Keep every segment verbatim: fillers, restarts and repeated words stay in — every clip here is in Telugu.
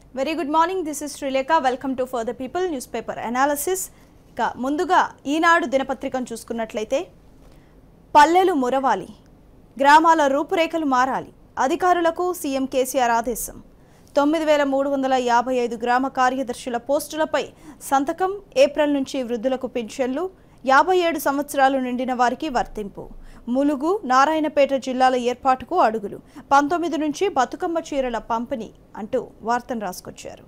Very good morning. This is Srilekha. Welcome to For the People newspaper analysis. ఇక ముందుగా ఈనాడు దినపత్రికను చూసుకున్నట్లయితే పల్లెలు మురవాలి, గ్రామాల రూపురేఖలు మారాలి, అధికారులకు సీఎం కేసీఆర్ ఆదేశం. తొమ్మిది వేల మూడు వందల యాభై ఐదు గ్రామ కార్యదర్శుల పోస్టులపై సంతకం. ఏప్రిల్ నుంచి వృద్ధులకు పెన్షన్లు, యాభై ఏడు సంవత్సరాలు నిండిన వారికి వర్తింపు. ములుగు, నారాయణపేట జిల్లాల ఏర్పాటుకు అడుగులు. పంతొమ్మిది నుంచి బతుకమ్మ చీరల పంపిణీ అంటూ వార్తను రాసుకొచ్చారు.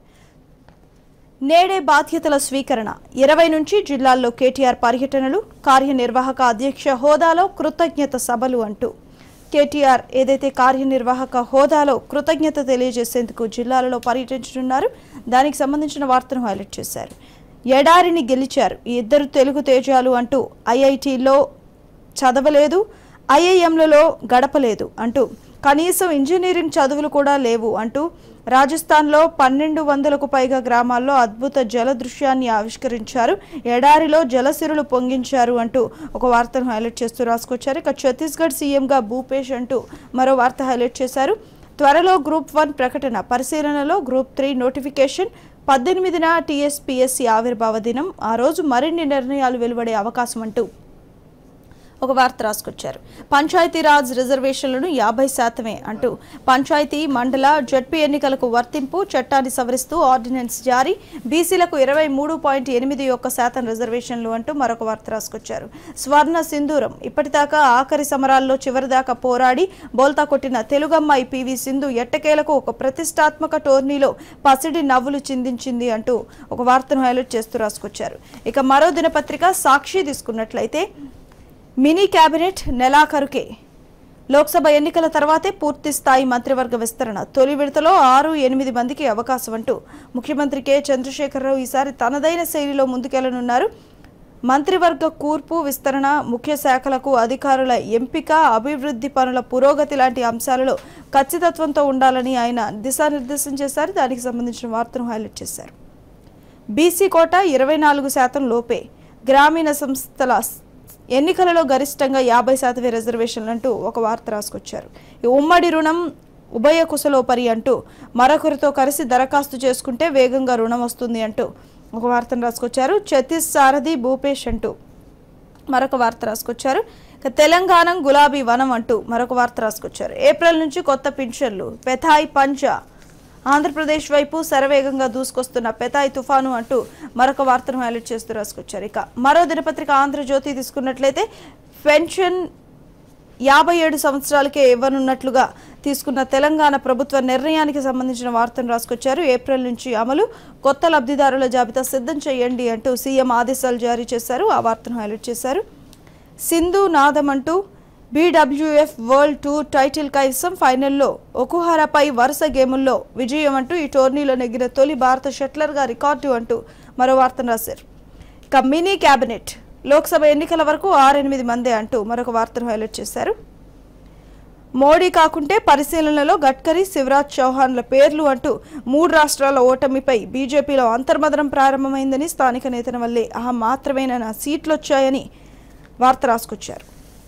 నేడే బాధ్యతల స్వీకరణ. ఇరవై నుంచి జిల్లాల్లో కేటీఆర్ పర్యటనలు, కార్యనిర్వాహక అధ్యక్ష హోదాలో కృతజ్ఞత సభలు అంటూ కేటీఆర్ ఏదైతే కార్యనిర్వాహక హోదాలో కృతజ్ఞత తెలియజేసేందుకు జిల్లాలలో పర్యటించనున్నారు, దానికి సంబంధించిన వార్తను హైలైట్ చేశారు. ఎడారిని గెలిచారు ఈ ఇద్దరు తెలుగు తేజాలు అంటూ ఐఐటీలో చదవలేదు, ఐఐఎంలలో గడపలేదు అంటూ, కనీసం ఇంజనీరింగ్ చదువులు కూడా లేవు అంటూ, రాజస్థాన్లో పన్నెండు వందలకు పైగా గ్రామాల్లో అద్భుత జల దృశ్యాన్ని ఆవిష్కరించారు, ఎడారిలో జలసిరులు పొంగించారు అంటూ ఒక వార్తను హైలైట్ చేస్తూ రాసుకొచ్చారు. ఇక ఛత్తీస్గఢ్ సీఎంగా భూపేష్ అంటూ మరో వార్త హైలైట్ చేశారు. త్వరలో గ్రూప్ వన్ ప్రకటన, పరిశీలనలో గ్రూప్ త్రీ నోటిఫికేషన్. పద్దెనిమిదిన టీఎస్పీఎస్సీ ఆవిర్భావ దినం, ఆ రోజు మరిన్ని నిర్ణయాలు వెలువడే అవకాశం అంటూ ఒక వార్త రాసుకొచ్చారు. పంచాయతీరాజ్ రిజర్వేషన్లను యాభై శాతమే అంటూ పంచాయతీ, మండల, జడ్పీ ఎన్నికలకు వర్తింపు, చట్టాన్ని సవరిస్తూ ఆర్డినెన్స్ జారీ. బీసీలకు ఇరవై మూడు పాయింట్ ఎనిమిది ఒక్క శాతం రిజర్వేషన్లు అంటూ మరొక వార్త రాసుకొచ్చారు. స్వర్ణ సింధూరం. ఇప్పటిదాకా ఆఖరి సమరాల్లో చివరిదాకా పోరాడి బోల్తా కొట్టిన తెలుగమ్మాయి పీవీ సింధు ఎట్టకేలకు ఒక ప్రతిష్టాత్మక టోర్నీలో పసిడి నవ్వులు చిందించింది అంటూ ఒక వార్తను హైలైట్ చేస్తూ రాసుకొచ్చారు. ఇక మరో దినపత్రిక సాక్షి తీసుకున్నట్లయితే మినీ కేబినెట్ నెలాఖరుకే, లోక్సభ ఎన్నికల తర్వాతే పూర్తి స్థాయి మంత్రివర్గ విస్తరణ. తొలి విడతలో ఆరు ఎనిమిది మందికి అవకాశం అంటూ ముఖ్యమంత్రి కె చంద్రశేఖరరావు ఈసారి తనదైన శైలిలో ముందుకెళ్లనున్నారు. మంత్రివర్గ కూర్పు, విస్తరణ, ముఖ్య శాఖలకు అధికారుల ఎంపిక, అభివృద్ధి పనుల పురోగతి లాంటి అంశాలలో ఖచ్చితత్వంతో ఉండాలని ఆయన దిశానిర్దేశం చేశారు. దానికి సంబంధించిన వార్తను హైలైట్ చేశారు. బీసీ కోటా ఇరవై నాలుగు శాతం లోపే, గ్రామీణ సంస్థల ఎన్నికలలో గరిష్టంగా యాభై శాతమే రిజర్వేషన్లు అంటూ ఒక వార్త రాసుకొచ్చారు. ఉమ్మడి రుణం ఉభయ కుశలోపరి అంటూ, మరొకరితో కలిసి దరఖాస్తు చేసుకుంటే వేగంగా రుణం వస్తుంది అంటూ ఒక వార్తను రాసుకొచ్చారు. ఛత్తీస్ సారథి భూపేష్ అంటూ మరొక వార్త రాసుకొచ్చారు. తెలంగాణ గులాబీ వనం అంటూ మరొక వార్త రాసుకొచ్చారు. ఏప్రిల్ నుంచి కొత్త పింఛన్లు, పెథాయ్ పంజా. ఆంధ్రప్రదేశ్ వైపు శరవేగంగా దూసుకొస్తున్న పెథాయ్ తుఫాను అంటూ మరొక వార్తను హైలైట్ చేస్తూ రాసుకొచ్చారు. ఇక మరో దినపత్రిక ఆంధ్రజ్యోతి తీసుకున్నట్లయితే పెన్షన్ యాభై ఏడు సంవత్సరాలకే ఇవ్వనున్నట్లుగా తీసుకున్న తెలంగాణ ప్రభుత్వ నిర్ణయానికి సంబంధించిన వార్తను రాసుకొచ్చారు. ఏప్రిల్ నుంచి అమలు, కొత్త లబ్ధిదారుల జాబితా సిద్ధం చేయండి అంటూ సీఎం ఆదేశాలు జారీ చేశారు. ఆ వార్తను హైలైట్ చేశారు. సింధు నాదం అంటూ బీడబ్ల్యూఎఫ్ వరల్డ్ టూర్ టైటిల్ కైవసం, ఫైనల్లో ఒకుహారాపై వరుస గేముల్లో విజయం అంటూ ఈ టోర్నీలో నెగ్గిన తొలి భారత షట్లర్గా రికార్డు అంటూ మరో వార్తను రాశారు. ఇక మినీ క్యాబినెట్, లోక్సభ ఎన్నికల వరకు ఆరెనిమిది మందే అంటూ మరొక వార్తను హైలైట్ చేశారు. మోడీ కాకుంటే పరిశీలనలో గడ్కరీ, శివరాజ్ చౌహాన్ల పేర్లు అంటూ మూడు రాష్ట్రాల ఓటమిపై బీజేపీలో అంతర్మదనం ప్రారంభమైందని, స్థానిక నేతల వల్లే ఆ మాత్రమేనా సీట్లు వచ్చాయని వార్త రాసుకొచ్చారు.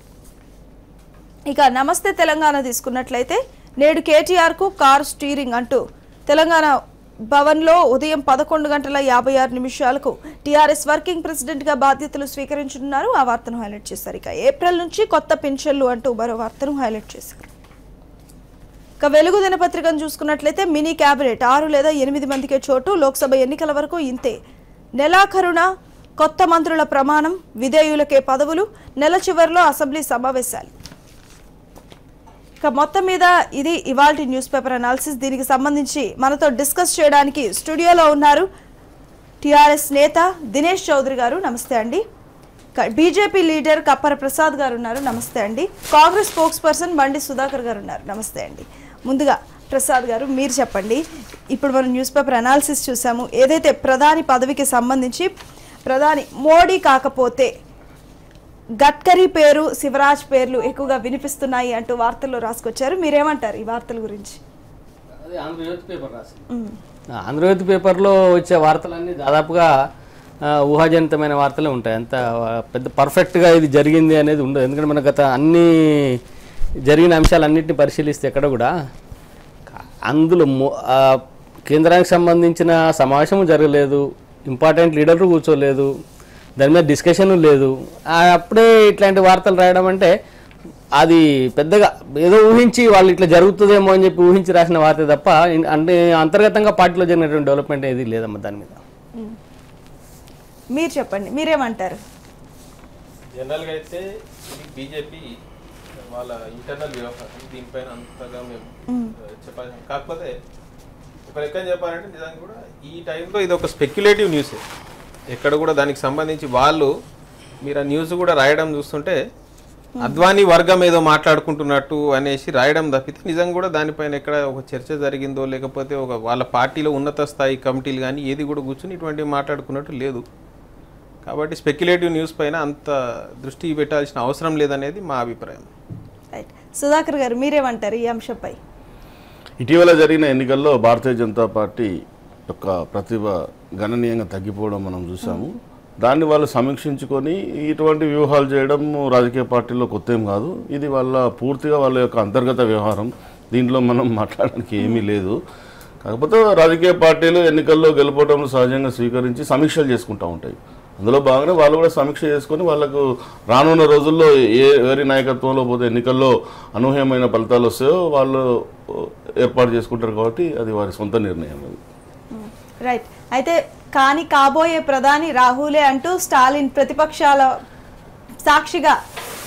ఇక నమస్తే తెలంగాణ తీసుకున్నట్లయితే నేడు కేటీఆర్కు కారు స్టీరింగ్ అంటూ తెలంగాణ భవన్లో ఉదయం పదకొండు గంటల యాభై ఆరు నిమిషాలకు టీఆర్ఎస్ వర్కింగ్ ప్రెసిడెంట్గా బాధ్యతలు స్వీకరించనున్నారు. ఆ వార్తను హైలైట్ చేశారు. ఇక ఏప్రిల్ నుంచి కొత్త పెన్షన్లు అంటూ మరో వార్తను హైలైట్ చేశారు. ఇక వెలుగు దినపత్రికను చూసుకున్నట్లయితే మినీ క్యాబినెట్, ఆరు లేదా ఎనిమిది మందికే చోటు, లోక్సభ ఎన్నికల వరకు ఇంతే, నెలాఖరున కొత్త మంత్రుల ప్రమాణం, విధేయులకే పదవులు, నెల చివరిలో అసెంబ్లీ సమావేశాలు. ఇక మొత్తం మీద ఇది ఇవాల్టి న్యూస్ పేపర్ అనాలిసిస్. దీనికి సంబంధించి మనతో డిస్కస్ చేయడానికి స్టూడియోలో ఉన్నారు టీఆర్ఎస్ నేత దినేష్ చౌదరి గారు. నమస్తే అండి. బీజేపీ లీడర్ కప్పర ప్రసాద్ గారు ఉన్నారు. నమస్తే అండి. కాంగ్రెస్ స్పోక్స్ పర్సన్ బండి సుధాకర్ గారు ఉన్నారు. నమస్తే అండి. ముందుగా ప్రసాద్ గారు మీరు చెప్పండి, ఇప్పుడు మనం న్యూస్ పేపర్ అనాలిసిస్ చూసాము. ఏదైతే ప్రధాని పదవికి సంబంధించి ప్రధాని మోడీ కాకపోతే గడ్కరీ పేరు, శివరాజ్ పేర్లు ఎక్కువగా వినిపిస్తున్నాయి అంటూ వార్తల్లో రాసుకొచ్చారు. మీరేమంటారు ఈ వార్తల గురించి? ఆంధ్రజ్యోతి పేపర్ రాసి ఆంధ్రజ్యోతి పేపర్లో వచ్చే వార్తలన్నీ దాదాపుగా ఊహాజనితమైన వార్తలే ఉంటాయి. అంత పెద్ద పర్ఫెక్ట్గా ఇది జరిగింది అనేది ఉండదు. ఎందుకంటే మన గత అన్ని జరిగిన అంశాలన్నింటినీ పరిశీలిస్తే ఎక్కడ కూడా అందులో కేంద్రానికి సంబంధించిన సమావేశం జరగలేదు, ఇంపార్టెంట్ లీడర్లు కూర్చోలేదు, దాని మీద డిస్కషన్ లేదు. అప్పుడే ఇట్లాంటి వార్తలు రాయడం అంటే అది పెద్దగా ఏదో ఊహించి వాళ్ళు ఇట్లా జరుగుతుందేమో అని చెప్పి ఊహించి రాసిన వార్త తప్ప అంటే అంతర్గతంగా పార్టీలో జరిగినటువంటి డెవలప్మెంట్ ఏది లేదమ్మా దాని మీద. మీరు చెప్పండి, మీరేమంటారు? జనరల్గా అయితే బీజేపీ వాళ్ళ ఇంటర్నల్ వ్యవహారం దీనిపైన అంతగా మేము చెప్పాలి. కాకపోతే ఒక లెక్క చెప్పాలంటే నిజంగా కూడా ఈ టైంలో ఇది ఒక స్పెక్యులేటివ్ న్యూసే. ఎక్కడ కూడా దానికి సంబంధించి వాళ్ళు మీరు ఆ న్యూస్ కూడా రాయడం చూస్తుంటే అద్వానీ వర్గం ఏదో మాట్లాడుకుంటున్నట్టు అనేసి రాయడం తప్పితే నిజంగా కూడా దానిపైన ఎక్కడ ఒక చర్చ జరిగిందో లేకపోతే ఒక వాళ్ళ పార్టీలో ఉన్నత స్థాయి కమిటీలు కానీ ఏది కూడా కూర్చొని ఇటువంటివి మాట్లాడుకున్నట్టు లేదు. కాబట్టి స్పెక్యులేటివ్ న్యూస్ పైన అంత దృష్టి పెట్టాల్సిన అవసరం లేదనేది మా అభిప్రాయం. రైట్, సుధాకర్ గారు మీరేమంటారు ఈ అంశంపై? ఇటీవల జరిగిన ఎన్నికల్లో భారతీయ జనతా పార్టీ యొక్క ప్రతిభ గణనీయంగా తగ్గిపోవడం మనం చూసాము. దాన్ని వాళ్ళు సమీక్షించుకొని ఇటువంటి వ్యూహాలు చేయడం రాజకీయ పార్టీలో కొత్త ఏం కాదు. ఇది వాళ్ళ పూర్తిగా వాళ్ళ యొక్క అంతర్గత వ్యవహారం, దీంట్లో మనం మాట్లాడడానికి ఏమీ లేదు. కాకపోతే రాజకీయ పార్టీలు ఎన్నికల్లో గెలుపడం సహజంగా స్వీకరించి సమీక్షలు చేసుకుంటూ ఉంటాయి. అందులో భాగంగా వాళ్ళు కూడా సమీక్ష చేసుకొని వాళ్ళకు రానున్న రోజుల్లో ఏ ఎవరి నాయకత్వంలో పోతే ఎన్నికల్లో అనూహ్యమైన ఫలితాలు వస్తాయో వాళ్ళు ఏర్పాటు చేసుకుంటారు. కాబట్టి అది వారి సొంత నిర్ణయం. అది రైట్. అయితే కానీ కాబోయే ప్రధాని రాహులే అంటూ స్టాలిన్ ప్రతిపక్షాల సాక్షిగా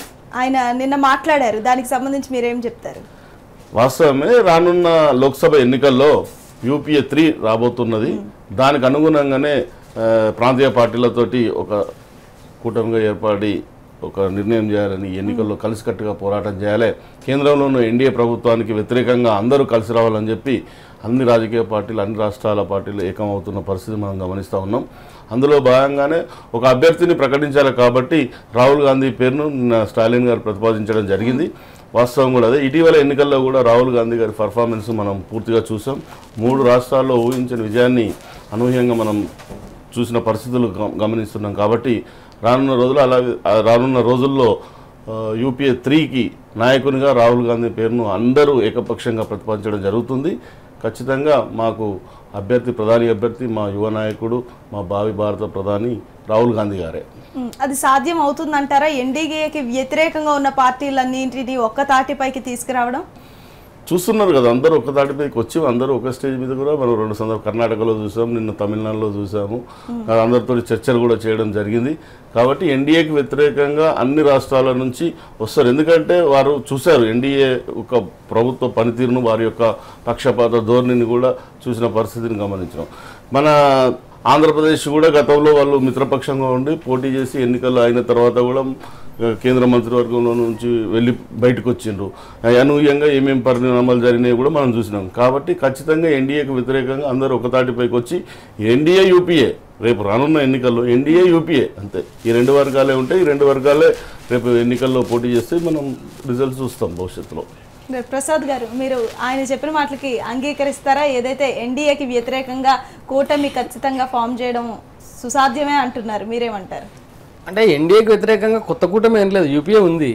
ఆయన నిన్న మాట్లాడారు. దానికి సంబంధించి మీరేం చెప్తారు? వాస్తవమే, రానున్న లోక్సభ ఎన్నికల్లో యూపీఏ త్రీ రాబోతున్నది. దానికి అనుగుణంగానే ప్రాంతీయ పార్టీలతోటి ఒక కూటమిగా ఏర్పడి ఒక నిర్ణయం చేయాలని, ఎన్నికల్లో కలిసికట్టుగా పోరాటం చేయాలి, కేంద్రంలో ఉన్న ఎన్డీఏ ప్రభుత్వానికి వ్యతిరేకంగా అందరూ కలిసి రావాలని చెప్పి అన్ని రాజకీయ పార్టీలు అన్ని రాష్ట్రాల పార్టీలు ఏకమవుతున్న పరిస్థితి మనం గమనిస్తూ ఉన్నాం. అందులో భాగంగానే ఒక అభ్యర్థిని ప్రకటించాలి కాబట్టి రాహుల్ గాంధీ పేరును స్టాలిన్ గారు ప్రతిపాదించడం జరిగింది. వాస్తవం కూడా అదే. ఇటీవల ఎన్నికల్లో కూడా రాహుల్ గాంధీ గారి పర్ఫార్మెన్స్ మనం పూర్తిగా చూసాం. మూడు రాష్ట్రాల్లో ఊహించిన విజయాన్ని అనూహ్యంగా మనం చూసిన పరిస్థితులు గమనిస్తున్నాం. కాబట్టి రానున్న రోజులు అలాగే రానున్న రోజుల్లో యూపీఏ త్రీకి నాయకునిగా రాహుల్ గాంధీ పేరును అందరూ ఏకపక్షంగా ప్రతిపాదించడం జరుగుతుంది. ఖచ్చితంగా మాకు అభ్యర్థి ప్రధాని అభ్యర్థి మా యువ నాయకుడు, మా భావి భారత ప్రధాని రాహుల్ గాంధీ గారే. అది సాధ్యం అవుతుందంటారా? ఎన్డీఏకి వ్యతిరేకంగా ఉన్న పార్టీలన్నింటినీ ఒక్క తాటిపైకి తీసుకురావడం చూస్తున్నారు కదా, అందరూ ఒక తాటిపైకి వచ్చి అందరూ ఒక స్టేజ్ మీద కూడా మనం రెండు సందర్భం కర్ణాటకలో చూసాము, నిన్న తమిళనాడులో చూసాము, అందరితో చర్చలు కూడా చేయడం జరిగింది. కాబట్టి ఎన్డీఏకి వ్యతిరేకంగా అన్ని రాష్ట్రాల నుంచి వస్తారు. ఎందుకంటే వారు చూశారు ఎన్డీఏ ఒక ప్రభుత్వ పనితీరును, వారి యొక్క పక్షపాత ధోరణిని కూడా చూసిన పరిస్థితిని గమనించాం. మన ఆంధ్రప్రదేశ్ కూడా గతంలో వాళ్ళు మిత్రపక్షంగా ఉండి పోటీ చేసి ఎన్నికలు అయిన తర్వాత కూడా కేంద్ర మంత్రివర్గంలో నుంచి వెళ్ళి బయటకు వచ్చిండ్రు. అనూహ్యంగా ఏమేమి పరిణామాలు జరిగినాయి కూడా మనం చూసినాం. కాబట్టి ఖచ్చితంగా ఎన్డీఏకి వ్యతిరేకంగా అందరూ ఒకతాటిపైకి వచ్చి ఎన్డీఏ యూపీఏ రేపు రానున్న ఎన్నికల్లో ఎన్డీఏ యూపీఏ అంతే, ఈ రెండు వర్గాలే ఉంటాయి. ఈ రెండు వర్గాలే రేపు ఎన్నికల్లో పోటీ చేస్తే మనం రిజల్ట్స్ చూస్తాం భవిష్యత్తులో. ప్రసాద్ గారు, మీరు ఆయన చెప్పిన మాటలకి అంగీకరిస్తారా? ఏదైతే ఎన్డీఏకి వ్యతిరేకంగా కూటమి ఖచ్చితంగా ఫామ్ చేయడం సుసాధ్యమే అంటున్నారు, మీరేమంటారు? అంటే ఎన్డీఏకి వ్యతిరేకంగా కొత్త కూటమి ఏం లేదు, యూపీఏ ఉంది.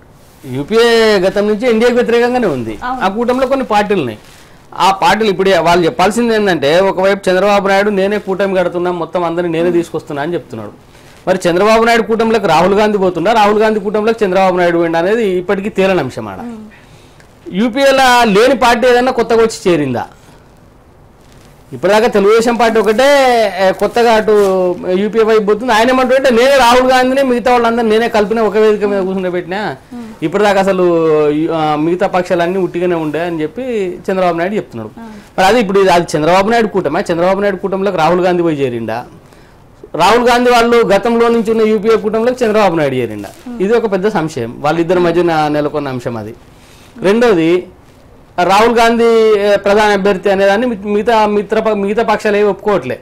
యూపీఏ గతం నుంచి ఎన్డీఏకి వ్యతిరేకంగానే ఉంది. ఆ కూటమిలో కొన్ని పార్టీలు ఉన్నాయి. ఆ పార్టీలు ఇప్పుడు వాళ్ళు చెప్పాల్సింది ఏంటంటే, ఒకవైపు చంద్రబాబు నాయుడు నేనే కూటమి కడుతున్నా, మొత్తం అందరినీ నేనే తీసుకొస్తున్నా అని చెప్తున్నాడు. మరి చంద్రబాబు నాయుడు కూటమిలోకి రాహుల్ గాంధీ పోతుండా, రాహుల్ గాంధీ కూటమిలోకి చంద్రబాబు నాయుడు పోయిండా అనేది ఇప్పటికీ తేలని అంశం. ఆడ యూపీఏలో లేని పార్టీ ఏదైనా కొత్తగా వచ్చి చేరిందా? ఇప్పటిదాకా తెలుగుదేశం పార్టీ ఒకటే కొత్తగా అటు యూపీఏ వైపు పోతుంది. ఆయన ఏమంటుంటే నేనే రాహుల్ గాంధీని మిగతా వాళ్ళందరూ నేనే కలిపిన ఒక వేదిక మీద కూర్చుని పెట్టినా, ఇప్పటిదాకా అసలు మిగతా పక్షాలన్నీ ఉట్టిగానే ఉండే అని చెప్పి చంద్రబాబు నాయుడు చెప్తున్నాడు. మరి అది ఇప్పుడు అది చంద్రబాబు నాయుడు కూటమే, చంద్రబాబు నాయుడు కూటమిలోకి రాహుల్ గాంధీ పోయి చేరిండా, రాహుల్ గాంధీ వాళ్ళు గతంలో నుంచి ఉన్న యూపీఏ కూటమిలోకి చంద్రబాబు నాయుడు చేరిండా? ఇది ఒక పెద్ద సంశయం, వాళ్ళిద్దరి మధ్యన నెలకొన్న అంశం అది. రెండోది, రాహుల్ గాంధీ ప్రధాన అభ్యర్థి అనేదాన్ని మిగతా మిత్ర మిగతా పక్షాలు ఏవి ఒప్పుకోవట్లే.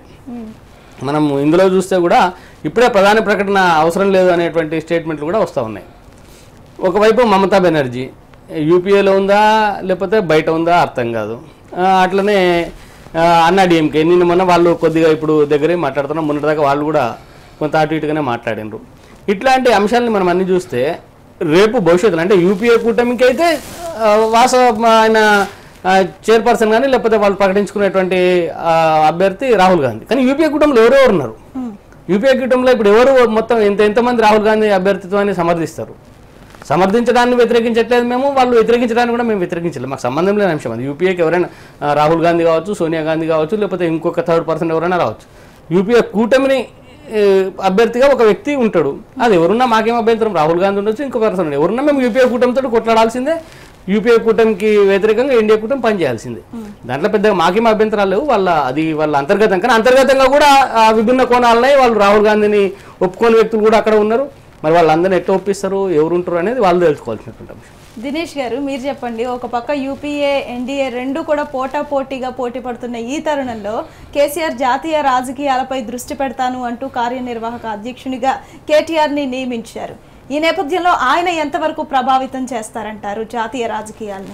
మనం ఇందులో చూస్తే కూడా ఇప్పుడే ప్రధాన ప్రకటన అవసరం లేదు అనేటువంటి స్టేట్మెంట్లు కూడా వస్తూ ఉన్నాయి. ఒకవైపు మమతా బెనర్జీ యూపీఏలో ఉందా లేకపోతే బయట ఉందా అర్థం కాదు. అట్లనే అన్నా డిఎంకే నిన్న మొన్న వాళ్ళు కొద్దిగా ఇప్పుడు దగ్గరే మాట్లాడుతున్నాం, మొన్నటిదాకా వాళ్ళు కూడా కొంత అటు ఇటుగానే మాట్లాడినరు. ఇట్లాంటి అంశాలని మనం అన్ని చూస్తే రేపు భవిష్యత్తులో అంటే యూపీఏ కూటమికి అయితే వాస ఆయన చైర్పర్సన్ కానీ లేకపోతే వాళ్ళు ప్రకటించుకునేటువంటి అభ్యర్థి రాహుల్ గాంధీ. కానీ యూపీఏ కూటమిలో ఎవరెవరు ఉన్నారు? యూపీఏ కూటమిలో ఇప్పుడు ఎవరు మొత్తం ఎంత ఎంతమంది రాహుల్ గాంధీ అభ్యర్థిత్వాన్ని సమర్థిస్తారు? సమర్థించడాన్ని వ్యతిరేకించట్లేదు మేము, వాళ్ళు వ్యతిరేకించడానికి కూడా మేము వ్యతిరేకించలేదు. మాకు సంబంధం లేని అంశం అది. యూపీఏకి ఎవరైనా రాహుల్ గాంధీ కావచ్చు, సోనియా గాంధీ కావచ్చు, లేకపోతే ఇంకొక థర్డ్ పర్సన్ ఎవరైనా రావచ్చు. యూపీఏ కూటమిని అభ్యర్థిగా ఒక వ్యక్తి ఉంటాడు. అది ఎవరున్నా మాకేం అభ్యంతరం, రాహుల్ గాంధీ ఉండొచ్చు, ఇంకో పర్సన్ ఉండదు. ఎవరున్నా మేము యూపీఏ కూటమితో కొట్లాడాల్సిందే, యూపీఏ కూటమికి వ్యతిరేకంగా ఎన్డీఏ కూటమి పనిచేయాల్సిందే. దాంట్లో పెద్దగా మాకేం అభ్యంతరాలు లేవు. వాళ్ళ అది వాళ్ళ అంతర్గతం, కానీ అంతర్గతంగా కూడా విభిన్న కోణాలున్నాయి. వాళ్ళు రాహుల్ గాంధీని ఒప్పుకోని వ్యక్తులు కూడా అక్కడ ఉన్నారు. మరి వాళ్ళందరినీ ఎట్లా ఒప్పిస్తారు, ఎవరు ఉంటారు అనేది వాళ్ళు తెలుసుకోవాల్సినటువంటి అంశం. దినేష్ గారు మీరు చెప్పండి, ఒక పక్క యూపీఏ ఎన్డీఏ రెండు కూడా పోటా పోటీగా పోటీ పడుతున్న ఈ తరుణంలో కేసీఆర్ జాతీయ రాజకీయాలపై దృష్టి పెడతాను అంటూ కార్యనిర్వాహక అధ్యక్షునిగా కేటీఆర్ని నియమించారు. ఈ నేపథ్యంలో ఆయన ఎంతవరకు ప్రభావితం చేస్తారంటారు జాతీయ రాజకీయాల్ని?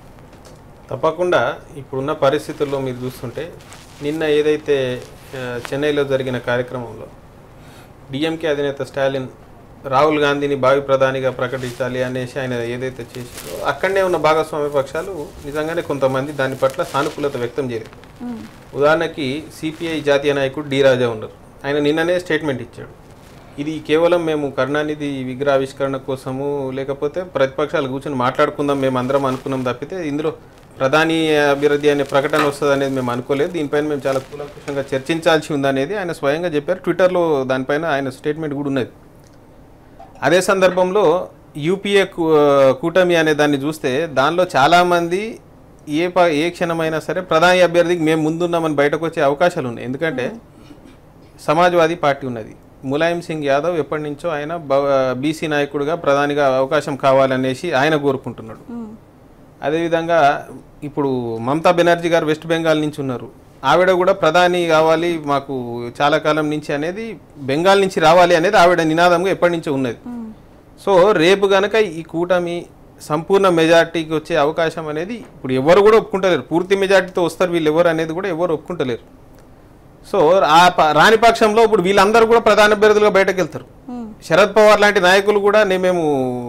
తప్పకుండా ఇప్పుడున్న పరిస్థితుల్లో మీరు చూస్తుంటే నిన్న ఏదైతే చెన్నైలో జరిగిన కార్యక్రమంలో డిఎంకే అధినేత స్టాలిన్ రాహుల్ గాంధీని భావి ప్రధానిగా ప్రకటించాలి అనేసి ఆయన ఏదైతే చేసిందో అక్కడనే ఉన్న భాగస్వామ్య పక్షాలు నిజంగానే కొంతమంది దాని పట్ల సానుకూలత వ్యక్తం చేయలేదు. ఉదాహరణకి సిపిఐ జాతీయ నాయకుడు డి రాజా ఉన్నారు. ఆయన నిన్ననే స్టేట్మెంట్ ఇచ్చాడు, ఇది కేవలం మేము కరుణానిధి విగ్రహావిష్కరణ కోసము లేకపోతే ప్రతిపక్షాలు కూర్చొని మాట్లాడుకుందాం మేము అందరం అనుకున్నాం తప్పితే ఇందులో ప్రధాని అభివృద్ధి అనే ప్రకటన వస్తుంది అనేది మేము అనుకోలేదు, దీనిపైన మేము చాలా కూలంకషంగా చర్చించాల్సి ఉందనేది ఆయన స్వయంగా చెప్పారు. ట్విట్టర్లో దానిపైన ఆయన స్టేట్మెంట్ కూడా ఉన్నది. అదే సందర్భంలో యూపీఏ కూటమి అనే దాన్ని చూస్తే దానిలో చాలామంది ఏ ప ఏ క్షణమైనా సరే ప్రధాని అభ్యర్థికి మేము ముందున్నామని బయటకు వచ్చే అవకాశాలు ఉన్నాయి. ఎందుకంటే సమాజ్వాదీ పార్టీ ఉన్నది, ములాయం సింగ్ యాదవ్ ఎప్పటి నుంచో ఆయన బీసీ నాయకుడిగా ప్రధానిగా అవకాశం కావాలనేసి ఆయన కోరుకుంటున్నాడు. అదేవిధంగా ఇప్పుడు మమతా బెనర్జీ గారు వెస్ట్ బెంగాల్ నుంచి ఉన్నారు, ఆవిడ కూడా ప్రధాని కావాలి మాకు చాలా కాలం నుంచి అనేది, బెంగాల్ నుంచి రావాలి అనేది ఆవిడ నినాదంగా ఎప్పటి నుంచో ఉన్నది. సో రేపు కనుక ఈ కూటమి సంపూర్ణ మెజార్టీకి వచ్చే అవకాశం అనేది ఇప్పుడు ఎవరు కూడా ఒప్పుకుంటలేరు. పూర్తి మెజార్టీతో వస్తారు వీళ్ళు ఎవరు అనేది కూడా ఎవరు ఒప్పుకుంటలేరు. సో ఆ రాని పక్షంలో ఇప్పుడు వీళ్ళందరూ కూడా ప్రధాన అభ్యర్థులుగా బయటకు వెళ్తారు. శరద్ పవార్ లాంటి నాయకులు కూడా మేము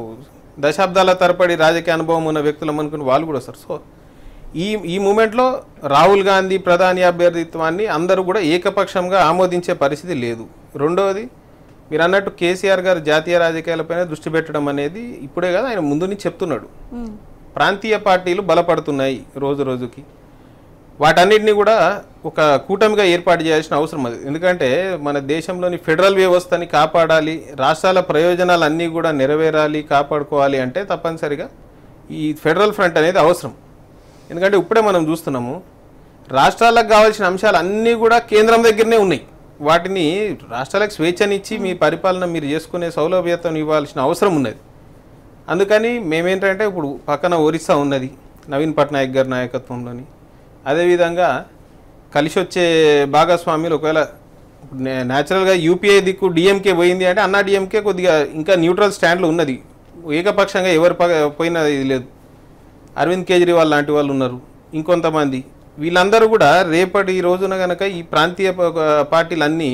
దశాబ్దాల తరబడి రాజకీయ అనుభవం ఉన్న వ్యక్తులం అనుకుని వాళ్ళు కూడా వస్తారు. సో ఈ ఈ మూమెంట్లో రాహుల్ గాంధీ ప్రధాని అభ్యర్థిత్వాన్ని అందరూ కూడా ఏకపక్షంగా ఆమోదించే పరిస్థితి లేదు. రెండవది మీరు అన్నట్టు కేసీఆర్ గారు జాతీయ రాజకీయాలపైన దృష్టి పెట్టడం అనేది ఇప్పుడే కాదు ఆయన ముందు నుంచి చెప్తున్నాడు. ప్రాంతీయ పార్టీలు బలపడుతున్నాయి రోజు రోజుకి, వాటన్నిటిని కూడా ఒక కూటమిగా ఏర్పాటు చేయాల్సిన అవసరం అది. ఎందుకంటే మన దేశంలోని ఫెడరల్ వ్యవస్థని కాపాడాలి, రాష్ట్రాల ప్రయోజనాలు అన్నీ కూడా నెరవేరాలి, కాపాడుకోవాలి అంటే తప్పనిసరిగా ఈ ఫెడరల్ ఫ్రంట్ అనేది అవసరం. ఎందుకంటే ఇప్పుడే మనం చూస్తున్నాము రాష్ట్రాలకు కావాల్సిన అంశాలు అన్నీ కూడా కేంద్రం దగ్గరనే ఉన్నాయి. వాటిని రాష్ట్రాలకు స్వేచ్ఛనిచ్చి మీ పరిపాలన మీరు చేసుకునే సౌలభ్యతను ఇవ్వాల్సిన అవసరం ఉన్నది. అందుకని మేమేంటంటే ఇప్పుడు పక్కన ఒరిస్సా ఉన్నది నవీన్ పట్నాయక్ గారి నాయకత్వంలోని, అదేవిధంగా కలిసి వచ్చే భాగస్వామ్యులు ఒకవేళ న్యాచురల్గా యూపీఐ దిక్కు డిఎంకే పోయింది అంటే అన్నా డిఎంకే కొద్దిగా ఇంకా న్యూట్రల్ స్టాండ్లో ఉన్నది, ఏకపక్షంగా ఎవరు పోయినా ఇది లేదు. అరవింద్ కేజ్రీవాల్ లాంటి వాళ్ళు ఉన్నారు, ఇంకొంతమంది. వీళ్ళందరూ కూడా రేపటి రోజున కనుక ఈ ప్రాంతీయ పార్టీలన్నీ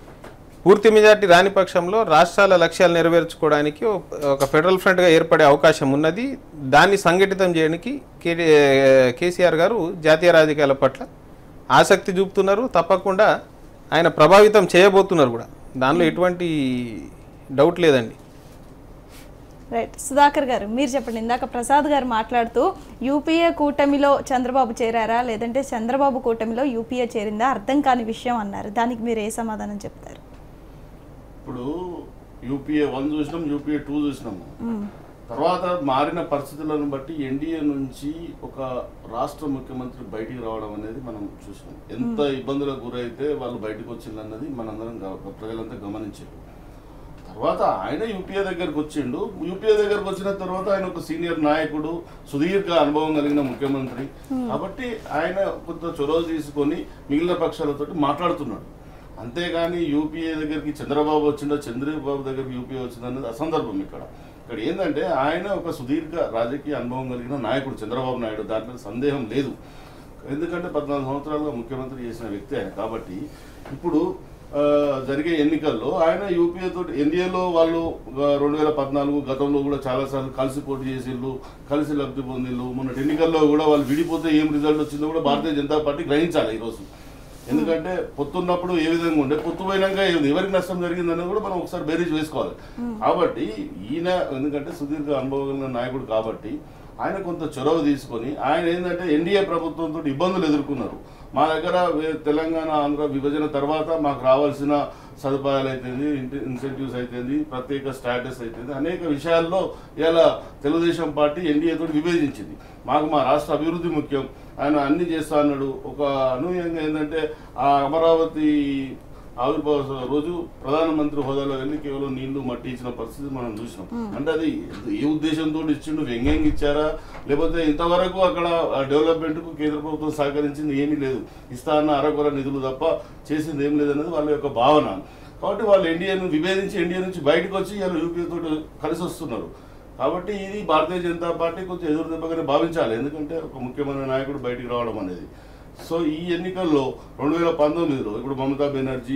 పూర్తి మెజార్టీ రాని పక్షంలో రాష్ట్రాల లక్ష్యాలు నెరవేర్చుకోవడానికి ఒక ఫెడరల్ ఫ్రంట్గా ఏర్పడే అవకాశం ఉన్నది. దాన్ని సంఘటితం చేయడానికి కే కేసీఆర్ గారు జాతీయ రాజకీయాల పట్ల ఆసక్తి చూపుతున్నారు. తప్పకుండా ఆయన ప్రభావితం చేయబోతున్నారు కూడా, దానిలో ఎటువంటి డౌట్ లేదండి. రైట్ సుధాకర్ గారు మీరు చెప్పండి, ఇందాక ప్రసాద్ గారు మాట్లాడుతూ యూపీఏ కూటమిలో చంద్రబాబు చేరారా లేదంటే చంద్రబాబు కూటమిలో యూపీఏ చేరిందా అర్థం కాని విషయం అన్నారు, దానికి మీరు ఏ సమాధానం చెప్తారు? ఇప్పుడు యూపీఏ వన్ చూసినాం, యూపీఏ టూ చూసినాము, తర్వాత మారిన పరిస్థితులను బట్టి ఎన్డీఏ నుంచి ఒక రాష్ట్ర ముఖ్యమంత్రి బయటికి రావడం అనేది మనం చూసినాం. ఎంత ఇబ్బందులకు గురైతే వాళ్ళు బయటకు వచ్చిందన్నది మనందరం ప్రజలంతా గమనించారు. తర్వాత ఆయన యూపీఏ దగ్గరకు వచ్చిండు. యూపీఏ దగ్గరకు వచ్చిన తర్వాత ఆయన ఒక సీనియర్ నాయకుడు, సుదీర్ఘ అనుభవం కలిగిన ముఖ్యమంత్రి కాబట్టి ఆయన కొంత చొరవ తీసుకొని మిగిలిన పక్షాలతో మాట్లాడుతున్నాడు. అంతేగాని యూపీఏ దగ్గరికి చంద్రబాబు వచ్చిండో చంద్రబాబు దగ్గరికి యూపీఏ వచ్చిందో అనేది అసందర్భం. ఇక్కడ ఇక్కడ ఏంటంటే ఆయన ఒక సుదీర్ఘ రాజకీయ అనుభవం కలిగిన నాయకుడు చంద్రబాబు నాయుడు, దాని మీద సందేహం లేదు. ఎందుకంటే పద్నాలుగు సంవత్సరాలుగా ముఖ్యమంత్రి చేసిన వ్యక్తి ఆయన. కాబట్టి ఇప్పుడు జరిగే ఎన్నికల్లో ఆయన యూపీఏ తోటి ఎన్డీఏలో వాళ్ళు రెండు వేల పద్నాలుగు గతంలో కూడా చాలాసార్లు కలిసి పోటీ చేసిళ్ళు, కలిసి లబ్ధి పొందిళ్ళు. మొన్నటి ఎన్నికల్లో కూడా వాళ్ళు విడిపోతే ఏం రిజల్ట్ వచ్చిందో కూడా భారతీయ జనతా పార్టీ గ్రహించాలి ఈరోజు. ఎందుకంటే పొత్తున్నప్పుడు ఏ విధంగా ఉండే, పొత్తు పోయినాక ఎవరికి నష్టం జరిగిందనేది కూడా మనం ఒకసారి బేరీజ్ వేసుకోవాలి. కాబట్టి ఈయన ఎందుకంటే సుదీర్ఘ అనుభవం నాయకుడు కాబట్టి ఆయన కొంత చొరవ తీసుకొని ఆయన ఏంటంటే ఎన్డీఏ ప్రభుత్వంతో ఇబ్బందులు ఎదుర్కొన్నారు. మా దగ్గర తెలంగాణ ఆంధ్ర విభజన తర్వాత మాకు రావాల్సిన సదుపాయాలు అయితేంది, ఇన్సెంటివ్స్ అయితేంది, ప్రత్యేక స్టాటస్ అయితేంది, అనేక విషయాల్లో ఇలా తెలుగుదేశం పార్టీ ఎన్డీఏతో విభజించింది. మాకు మా రాష్ట్ర అభివృద్ధి ముఖ్యం, ఆయన అన్ని చేస్తా అన్నాడు. ఒక అనూహ్యంగా ఏంటంటే ఆ అమరావతి ఆవిర్భావ రోజు ప్రధానమంత్రి హోదాలో వెళ్ళి కేవలం నీళ్లు మట్టి ఇచ్చిన పరిస్థితి మనం చూసినాం. అంటే అది ఏ ఉద్దేశంతో ఇచ్చిండు, వ్యంగ్యంగా ఇచ్చారా, లేకపోతే ఇంతవరకు అక్కడ డెవలప్మెంట్ కు కేంద్ర ప్రభుత్వం సహకరించింది ఏమీ లేదు, ఇస్తా అన్న అరకొర నిధులు తప్ప చేసింది ఏం లేదన్నది వాళ్ళ యొక్క భావన. కాబట్టి వాళ్ళు ఎన్డీఏను విభేదించి ఎన్డీఏ నుంచి బయటకు వచ్చి ఇలా యూపీఏ తోటి కలిసి వస్తున్నారు. కాబట్టి ఇది భారతీయ జనతా పార్టీ కొంచెం ఎదురు దెబ్బగానే భావించాలి, ఎందుకంటే ఒక ముఖ్యమైన నాయకుడు బయటికి రావడం అనేది. సో ఈ ఎన్నికల్లో రెండు వేల పంతొమ్మిదిలో ఇప్పుడు మమతా బెనర్జీ,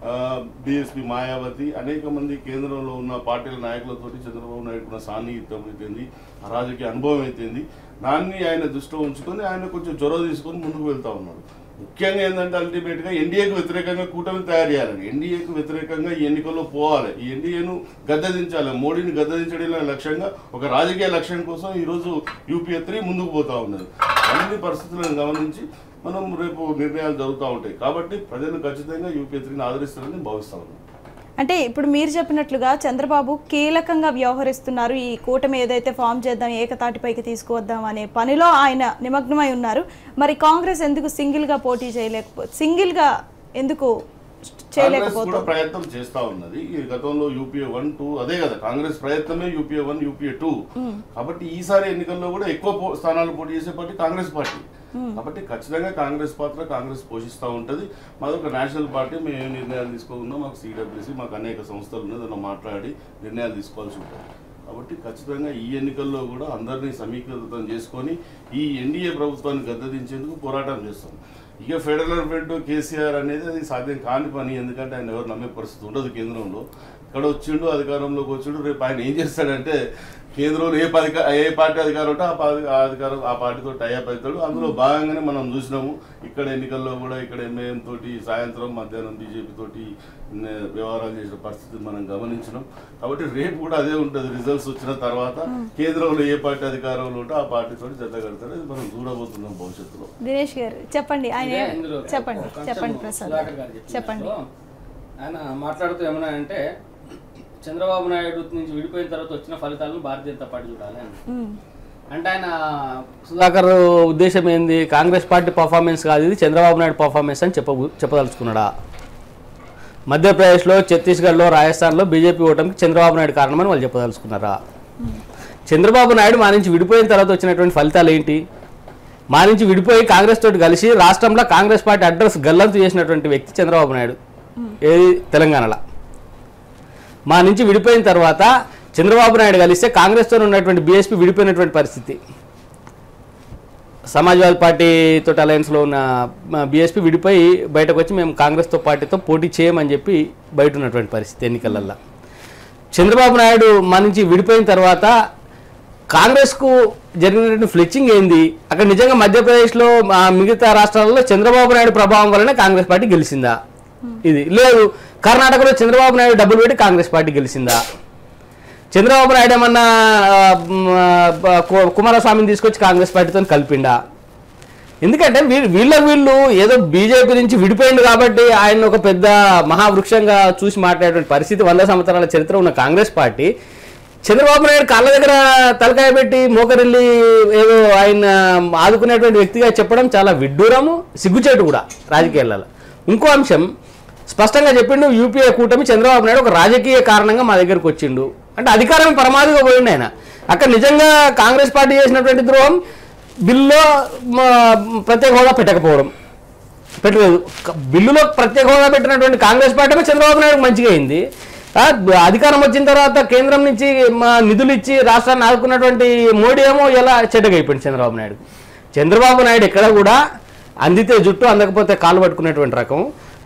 బీఎస్పీ మాయావతి, అనేక మంది కేంద్రంలో ఉన్న పార్టీల నాయకులతోటి చంద్రబాబు నాయుడు ఉన్న సాన్నిహిత్యం అయితేంది, రాజకీయ అనుభవం అయితేంది, దాన్ని ఆయన దృష్టిలో ఉంచుకొని ఆయన కొంచెం చొరవ తీసుకొని ముందుకు వెళ్తా ఉన్నాడు. ముఖ్యంగా ఏంటంటే అల్టిమేట్గా ఎన్డీఏకు వ్యతిరేకంగా కూటమి తయారు చేయాలని, ఎన్డీఏకు వ్యతిరేకంగా ఈ ఎన్నికల్లో పోవాలి, ఈ ఎన్డీఏను గద్దెదించాలి, మోడీని గద్దెదించడం లక్ష్యంగా ఒక రాజకీయ లక్ష్యం కోసం ఈరోజు యూపీఏ త్రీ ముందుకు పోతా ఉన్నది. అన్ని పరిస్థితులను గమనించి మనం రేపు నిర్ణయాలు జరుగుతూ ఉంటాయి. కాబట్టి ప్రజలు ఖచ్చితంగా యూపీఏ త్రీని ఆదరిస్తారని భావిస్తా ఉన్నాం. అంటే ఇప్పుడు మీరు చెప్పినట్లుగా చంద్రబాబు కీలకంగా వ్యవహరిస్తున్నారు. ఈ కూటమి ఏదైతే ఫామ్ చేద్దాం, ఏకతాటిపైకి తీసుకువద్దాం అనే పనిలో ఆయన నిమగ్నమై ఉన్నారు. మరి కాంగ్రెస్ ఎందుకు సింగిల్ గా పోటీ చేయలేకపో సింగిల్ గా ఎందుకు చేయలేకపోతుంది? ప్రయత్నం చేస్తా ఉన్నది. ఈ గతంలో యూపీఏ వన్ టూ అదే కదా, కాంగ్రెస్ ప్రయత్నమే యూపీఏ వన్ యూపీఏ టూ. కాబట్టి ఈసారి ఎన్నికల్లో కూడా ఎక్కువ స్థానాలు పోటీ చేసే పార్టీ కాంగ్రెస్ పార్టీ. కాబట్టి ఖచ్చితంగా కాంగ్రెస్ పాత్ర కాంగ్రెస్ పోషిస్తూ ఉంటుంది. మాది ఒక నేషనల్ పార్టీ, మేము ఏ నిర్ణయాలు తీసుకోకుండా మాకు సిడబ్ల్యూసీ, మాకు అనేక సంస్థలు ఉన్నాయి, దాన్ని మాట్లాడి నిర్ణయాలు తీసుకోవాల్సి ఉంటుంది. కాబట్టి ఖచ్చితంగా ఈ ఎన్నికల్లో కూడా అందరినీ సమీకృతం చేసుకొని ఈ ఎన్డీఏ ప్రభుత్వాన్ని గద్దెదించేందుకు పోరాటం చేస్తాం. ఇక ఫెడరల్ ఫ్రంట్ కేసీఆర్ అనేది అది సాధ్యం కాని పని, ఎందుకంటే ఆయన ఎవరు నమ్మే పరిస్థితి ఉండదు. కేంద్రంలో ఇక్కడ వచ్చిండు, అధికారంలోకి వచ్చిండు, రేపు ఆయన ఏం చేస్తాడంటే కేంద్రంలో ఏ పది ఏ పార్టీ అధికారం ఉంటే ఆ అధికారం ఆ పార్టీతో టైఅప్ అవుతాడు. అందులో భాగంగానే మనం చూసినాము ఇక్కడ ఎన్నికల్లో కూడా ఇక్కడ ఎంఐఎం తోటి సాయంత్రం మధ్యాహ్నం బీజేపీ తోటి వ్యవహారాలు చేసిన పరిస్థితి మనం గమనించినాం. కాబట్టి రేపు కూడా అదే ఉంటుంది. రిజల్ట్స్ వచ్చిన తర్వాత కేంద్రంలో ఏ పార్టీ అధికారంలో ఉంటే ఆ పార్టీతో జత కడతారు. అది మనం చూడబోతున్నాం భవిష్యత్తులో. దినేష్ గారు చెప్పండి, ఆయన చెప్పండి చెప్పండి ప్రసాద్ చెప్పండి. ఆయన మాట్లాడుతూ ఏమన్నా అంటే చంద్రబాబు నాయుడు నుంచి విడిపోయిన తర్వాత వచ్చిన ఫలితాలను భారతీయ జనతా పార్టీ చూడాలి అని అంటే ఆయన సుధాకర్ ఉద్దేశం ఏంది? కాంగ్రెస్ పార్టీ పర్ఫార్మెన్స్ కాదు ఇది, చంద్రబాబు నాయుడు పర్ఫార్మెన్స్ అని చెప్ప చెప్పదలుచుకున్నాడా? మధ్యప్రదేశ్లో, ఛత్తీస్గఢ్లో, రాజస్థాన్లో బీజేపీ ఓటమికి చంద్రబాబు నాయుడు కారణమని వాళ్ళు చెప్పదలుచుకున్నారా? చంద్రబాబు నాయుడు మా నుంచి విడిపోయిన తర్వాత వచ్చినటువంటి ఫలితాలు ఏంటి? మా నుంచి విడిపోయి కాంగ్రెస్ తోటి కలిసి రాష్ట్రంలో కాంగ్రెస్ పార్టీ అడ్రస్ గల్లంతు చేసినటువంటి వ్యక్తి చంద్రబాబు నాయుడు. ఏది తెలంగాణలో మా నుంచి విడిపోయిన తర్వాత చంద్రబాబు నాయుడు కలిస్తే కాంగ్రెస్తో ఉన్నటువంటి బీఎస్పీ విడిపోయినటువంటి పరిస్థితి. సమాజ్వాదీ పార్టీతో అలయన్స్లో ఉన్న బీఎస్పీ విడిపోయి బయటకు వచ్చి మేము కాంగ్రెస్తో పార్టీతో పోటీ చేయమని చెప్పి బయట ఉన్నటువంటి పరిస్థితి ఎన్నికలల్లో. చంద్రబాబు నాయుడు మా నుంచి విడిపోయిన తర్వాత కాంగ్రెస్కు జరిగినటువంటి ఫ్లెచ్చింగ్ ఏంది? అక్కడ నిజంగా మధ్యప్రదేశ్లో మిగతా రాష్ట్రాలలో చంద్రబాబు నాయుడు ప్రభావం వలన కాంగ్రెస్ పార్టీ గెలిచిందా? ఇది లేదు. కర్ణాటకలో చంద్రబాబు నాయుడు డబ్బులు పెట్టి కాంగ్రెస్ పార్టీ గెలిచిందా? చంద్రబాబు నాయుడు ఏమన్నా కుమారస్వామిని తీసుకొచ్చి కాంగ్రెస్ పార్టీతో కలిపిండా? ఎందుకంటే వీళ్ళు వీళ్ళ వీళ్ళు ఏదో బీజేపీ నుంచి విడిపోయింది కాబట్టి ఆయన ఒక పెద్ద మహావృక్షంగా చూసి మాట్లాడేటువంటి పరిస్థితి వంద సంవత్సరాల చరిత్ర ఉన్న కాంగ్రెస్ పార్టీ చంద్రబాబు నాయుడు కాళ్ళ దగ్గర తలకాయ పెట్టి మోకరిల్లి ఏదో ఆయన ఆదుకునేటువంటి వ్యక్తిగా చెప్పడం చాలా విడ్డూరము, సిగ్గుచేటు కూడా రాజకీయాలలో. ఇంకో అంశం స్పష్టంగా చెప్పిండు, యూపీఏ కూటమి చంద్రబాబు నాయుడు ఒక రాజకీయ కారణంగా మా దగ్గరకు వచ్చిండు అంటే అధికారం పరమాధిగా పోయిండు ఆయన. అక్కడ నిజంగా కాంగ్రెస్ పార్టీ చేసినటువంటి ద్రోహం బిల్లులో ప్రత్యేక హోదా పెట్టకపోవడం, పెట్టలేదు. బిల్లులో ప్రత్యేక హోదా పెట్టినటువంటి కాంగ్రెస్ పార్టీ చంద్రబాబు నాయుడు మంచిగా అయింది. అధికారం వచ్చిన తర్వాత కేంద్రం నుంచి నిధులు ఇచ్చి రాష్ట్రాన్ని ఆదుకున్నటువంటి మోడీ ఏమో ఎలా చెడ్డగైపోయింది చంద్రబాబు నాయుడు. చంద్రబాబు నాయుడు ఎక్కడ కూడా అందితే జుట్టు అందకపోతే కాలు పట్టుకునేటువంటి రకం.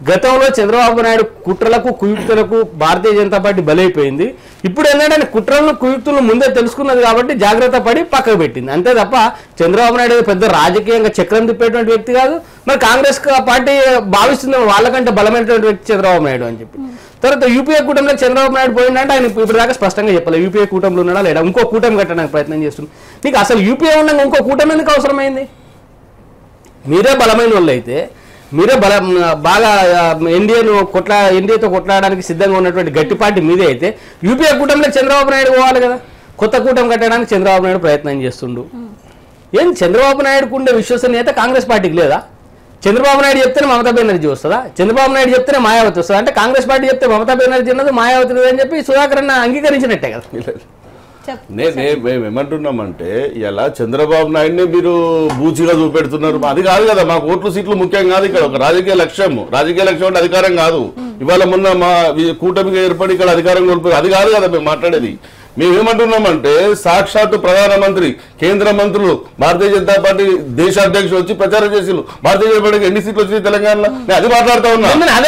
గతంలో చంద్రబాబు నాయుడు కుట్రలకు కుయుక్తులకు భారతీయ జనతా పార్టీ బలైపోయింది. ఇప్పుడు ఏంటంటే కుట్రలను కుయుక్తులను ముందే తెలుసుకున్నది కాబట్టి జాగ్రత్త పడి పక్కకు పెట్టింది. అంతే తప్ప చంద్రబాబు నాయుడు పెద్ద రాజకీయంగా చక్రం తిప్పేటువంటి వ్యక్తి కాదు. మరి కాంగ్రెస్ పార్టీ భావిస్తుంది వాళ్ళకంటే బలమైనటువంటి వ్యక్తి చంద్రబాబు నాయుడు అని చెప్పి. తర్వాత యూపీఏ కూటమిలో చంద్రబాబు నాయుడు పోయిందంటే ఆయన ఇప్పుడు దాకా స్పష్టంగా చెప్పాలి యూపీఏ కూటమిలో ఉన్నాడా లేదా, ఇంకో కూటమి కట్టడానికి ప్రయత్నం చేస్తుంది. నీకు అసలు యూపీఏ ఉండగా ఇంకో కూటమి ఎందుకు అవసరమైంది? మీరే బలమైన వాళ్ళు అయితే, మీరే బల బాగా ఎన్డీఏను కొట్లా ఎన్డీఏతో కొట్లాడడానికి సిద్ధంగా ఉన్నటువంటి గట్టి పార్టీ మీదే అయితే యూపీఏ కూటమిలో చంద్రబాబు నాయుడు పోవాలి కదా. కొత్త కూటమి కట్టడానికి చంద్రబాబు నాయుడు ప్రయత్నం చేస్తుండు. ఏం చంద్రబాబు నాయుడుకు ఉండే విశ్వసనీయత కాంగ్రెస్ పార్టీకి లేదా? చంద్రబాబు నాయుడు చెప్తేనే మమతా బెనర్జీ వస్తుందా? చంద్రబాబు నాయుడు చెప్తేనే మాయావతి వస్తుందా? అంటే కాంగ్రెస్ పార్టీ చెప్తే మమతా బెనర్జీ ఉన్నది, మాయావతి అని చెప్పి సుధాకర్ అన్న అంగీకరించినట్టే కదా. నేను మేము ఏమంటున్నామంటే ఇలా చంద్రబాబు నాయుడిని మీరు బూచిగా చూపెడుతున్నారు. అది కాదు కదా, మాకు ఓట్లు సీట్లు ముఖ్యం కాదు. ఇక్కడ ఒక రాజకీయ లక్ష్యం, రాజకీయ లక్ష్యం అంటే అధికారం కాదు. ఇవాళ మొన్న మా కూటమిగా ఏర్పడి ఇక్కడ అధికారం కోల్పోయి అది కాదు కదా మేము మాట్లాడేది. మేమేమంటున్నామంటే సాక్షాత్తు ప్రధానమంత్రి, కేంద్ర మంత్రులు, భారతీయ జనతా పార్టీ దేశ అధ్యక్షులు వచ్చి ప్రచారం చేసి భారతీయ జనతా పార్టీకి ఎన్ని సీట్లు వచ్చినాయి తెలంగాణలో అది మాట్లాడుతా ఉన్నా.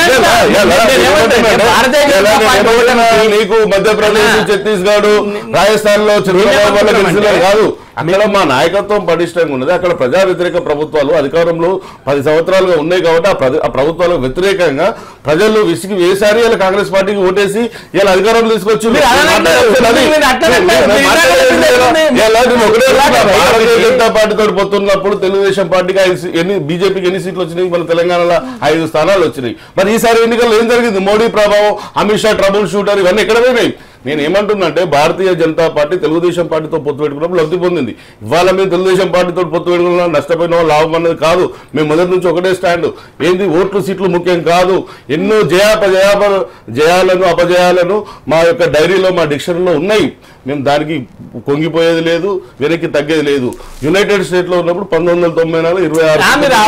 నీకు మధ్యప్రదేశ్, ఛత్తీస్గఢ్, రాజస్థాన్ లో చంద్రబాబు వల్ల గెలిచినారు కాదు. అక్కడ మా నాయకత్వం పటిష్టంగా ఉన్నది. అక్కడ ప్రజా వ్యతిరేక ప్రభుత్వాలు అధికారంలో పది సంవత్సరాలుగా ఉన్నాయి కాబట్టి ఆ ప్రభుత్వాలకు వ్యతిరేకంగా ప్రజలు విసిగి వేసారి ఇలా కాంగ్రెస్ పార్టీకి ఓటేసి ఇలా అధికారం తీసుకొచ్చి భారతీయ జనతా పార్టీతో పొత్తున్నప్పుడు తెలుగుదేశం పార్టీకి ఎన్ని బీజేపీకి ఎన్ని సీట్లు వచ్చినాయి? మన తెలంగాణలో ఐదు స్థానాలు వచ్చినాయి. మరి ఈసారి ఎన్నికల్లో ఏం జరిగింది? మోడీ ప్రభావం, అమిత్ షా ట్రబుల్ షూటర్ ఇవన్నీ ఎక్కడ పోయినాయి? నేను ఏమంటున్నా అంటే భారతీయ జనతా పార్టీ తెలుగుదేశం పార్టీతో పొత్తు పెట్టుకున్నప్పుడు లబ్ధి పొందింది. ఇవాళ మేము తెలుగుదేశం పార్టీతో పొత్తు పెట్టుకున్నా నష్టపోయిన వాళ్ళు లాభం అన్నది కాదు. మేము మొదటి నుంచి ఒకటే స్టాండ్. ఏంది ఓట్లు సీట్లు ముఖ్యం కాదు. ఎన్నో జయాపజయాప జయాలను అపజయాలను మా యొక్క డైరీలో, మా డిక్షనరీలో ఉన్నాయి. మేము దానికి కొంగిపోయేది లేదు, వెనక్కి తగ్గేది లేదు. యునైటెడ్ స్టేట్ లో ఉన్నప్పుడు పంతొమ్మిది వందల తొంభై నాలుగు ఇరవై ఆరు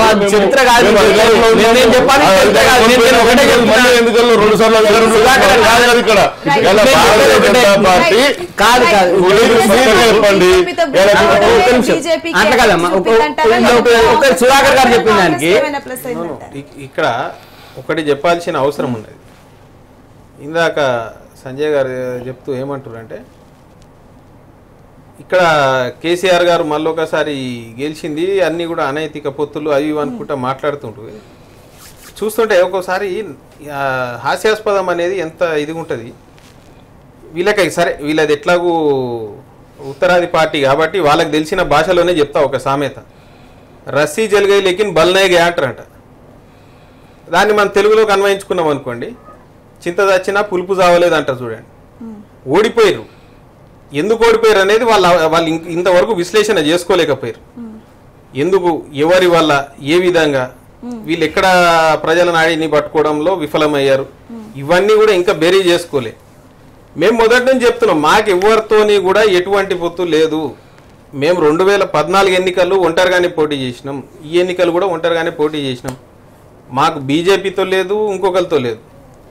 ఎన్నికల్లో రెండు సార్లు ఇక్కడ పార్టీ కాదు కాదు చెప్పండి. అట్లా కాదమ్మా, సుధాకర్ గారు చెప్పిన దానికి ఇక్కడ ఒకటి చెప్పాల్సిన అవసరం ఉన్నది. ఇందాక సంజయ్ గారు చెప్తూ ఏమంటారంటే ఇక్కడ కేసీఆర్ గారు మళ్ళీ ఒకసారి గెలిచింది అన్నీ కూడా అనైతిక పొత్తులు అవి అనుకుంటా మాట్లాడుతుంటుంది. చూస్తుంటే ఒక్కోసారి హాస్యాస్పదం అనేది ఎంత ఇదిగా ఉంటుంది. వీళ్ళకి సరే వీళ్ళది ఎట్లాగూ ఉత్తరాది పార్టీ కాబట్టి వాళ్ళకి తెలిసిన భాషలోనే చెప్తా ఒక సామెత, రస్సీ జల్గై లేకిన్ బల్నైగే అంటారంట. దాన్ని మనం తెలుగులోకి అన్వయించుకున్నాం అనుకోండి, చింత చచ్చినా పులుపు చావలేదు అంటారు. చూడండి, ఓడిపోయారు. ఎందుకు ఓడిపోయారు అనేది వాళ్ళ వాళ్ళు ఇంతవరకు విశ్లేషణ చేసుకోలేకపోయారు. ఎందుకు, ఎవరి వల్ల, ఏ విధంగా, వీళ్ళు ఎక్కడ ప్రజల నాడిని పట్టుకోవడంలో విఫలమయ్యారు, ఇవన్నీ కూడా ఇంకా బేరీ చేసుకోలే. మేము మొదటి నుంచి చెప్తున్నాం, మాకు ఎవరితోని కూడా ఎటువంటి పొత్తు లేదు. మేము రెండు వేల పద్నాలుగు ఎన్నికలు ఒంటరిగానే పోటీ చేసినాం, ఈ ఎన్నికలు కూడా ఒంటరిగానే పోటీ చేసినాం. మాకు బీజేపీతో లేదు, ఇంకొకరితో లేదు.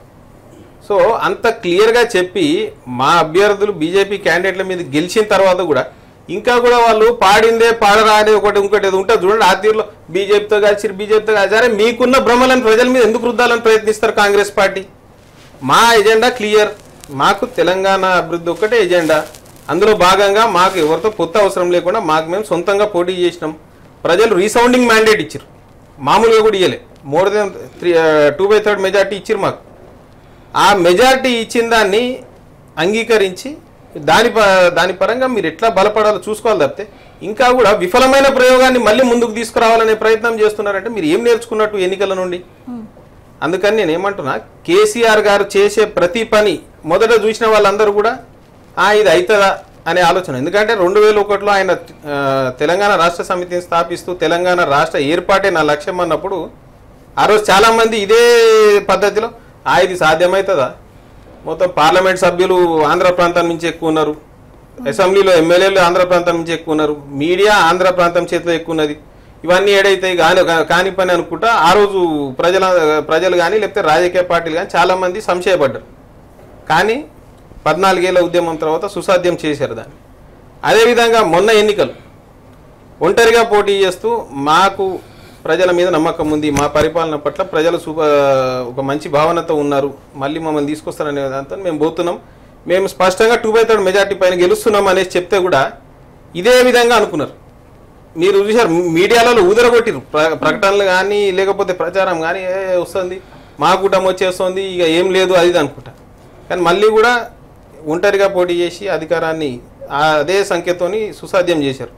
సో అంత క్లియర్గా చెప్పి మా అభ్యర్థులు బీజేపీ క్యాండిడేట్ల మీద గెలిచిన తర్వాత కూడా ఇంకా కూడా వాళ్ళు పాడిందే పాడరా అనే ఒకటి ఇంకోటి ఏదో ఉంటుంది చూడండి. ఆ తీరులో బీజేపీతో కలిసి బీజేపీతో కలిసి సరే మీకున్న భ్రమలను ప్రజల మీద ఎందుకు రుద్దాలని ప్రయత్నిస్తారు కాంగ్రెస్ పార్టీ? మా ఎజెండా క్లియర్, మాకు తెలంగాణ అభివృద్ధి ఒక్కటే ఎజెండా. అందులో భాగంగా మాకు ఎవరితో పొత్తు అవసరం లేకుండా మాకు మేము సొంతంగా పోటీ చేసినాం. ప్రజలు రీసౌండింగ్ మ్యాండేట్ ఇచ్చారు, మామూలుగా కూడా ఇవ్వలే. More than three two by third majority ఇచ్చారు మాకు. ఆ మెజార్టీ ఇచ్చిన దాన్ని అంగీకరించి దాని దాని పరంగా మీరు ఎట్లా బలపడాలో చూసుకోవాలి తప్పితే ఇంకా కూడా విఫలమైన ప్రయోగాన్ని మళ్ళీ ముందుకు తీసుకురావాలనే ప్రయత్నం చేస్తున్నారంటే మీరు ఏం నేర్చుకున్నట్టు ఎన్నికల నుండి? అందుకని నేను ఏమంటున్నా, కేసీఆర్ గారు చేసే ప్రతి పని మొదట చూసిన వాళ్ళందరూ కూడా ఇది అవుతుందా అనే ఆలోచన. ఎందుకంటే రెండు వేల ఒకటిలో ఆయన తెలంగాణ రాష్ట్ర సమితిని స్థాపిస్తూ తెలంగాణ రాష్ట్ర ఏర్పాటే నా లక్ష్యం అన్నప్పుడు ఆ రోజు చాలామంది ఇదే పద్ధతిలో ఆ ఇది సాధ్యమవుతుందా, మొత్తం పార్లమెంట్ సభ్యులు ఆంధ్ర ప్రాంతం నుంచి ఎక్కువ ఉన్నారు, అసెంబ్లీలో ఎమ్మెల్యేలు ఆంధ్ర ప్రాంతం నుంచి ఎక్కువ ఉన్నారు, మీడియా ఆంధ్ర ప్రాంతం చేతిలో ఎక్కువ ఉన్నది, ఇవన్నీ ఏడైతే కాని కాని పని అనుకుంటా ఆ రోజు ప్రజల ప్రజలు కానీ లేకపోతే రాజకీయ పార్టీలు కానీ చాలామంది సంశయపడ్డారు. కానీ పద్నాలుగేళ్ల ఉద్యమం తర్వాత సుసాధ్యం చేశారు దాన్ని. అదేవిధంగా మొన్న ఎన్నికలు ఒంటరిగా పోటీ చేస్తూ మాకు ప్రజల మీద నమ్మకం ఉంది, మా పరిపాలన పట్ల ప్రజలు శుభ ఒక మంచి భావనతో ఉన్నారు, మళ్ళీ మమ్మల్ని తీసుకొస్తారనే దాంతో మేము పోతున్నాం, మేము స్పష్టంగా టూ బై థర్డ్ మెజార్టీ పైన గెలుస్తున్నాం అనేసి చెప్తే కూడా ఇదే విధంగా అనుకున్నారు. మీరు చూసారు మీడియాలలో ఊదరగొట్టిరు, ప్రకటనలు కానీ లేకపోతే ప్రచారం కానీ వస్తుంది, మా కూటమి వచ్చేస్తుంది, ఇక ఏం లేదు అది అనుకుంటా. కానీ మళ్ళీ కూడా ఒంటరిగా పోటీ చేసి అధికారాన్ని అదే సంఖ్యతోని సుసాధ్యం చేశారు.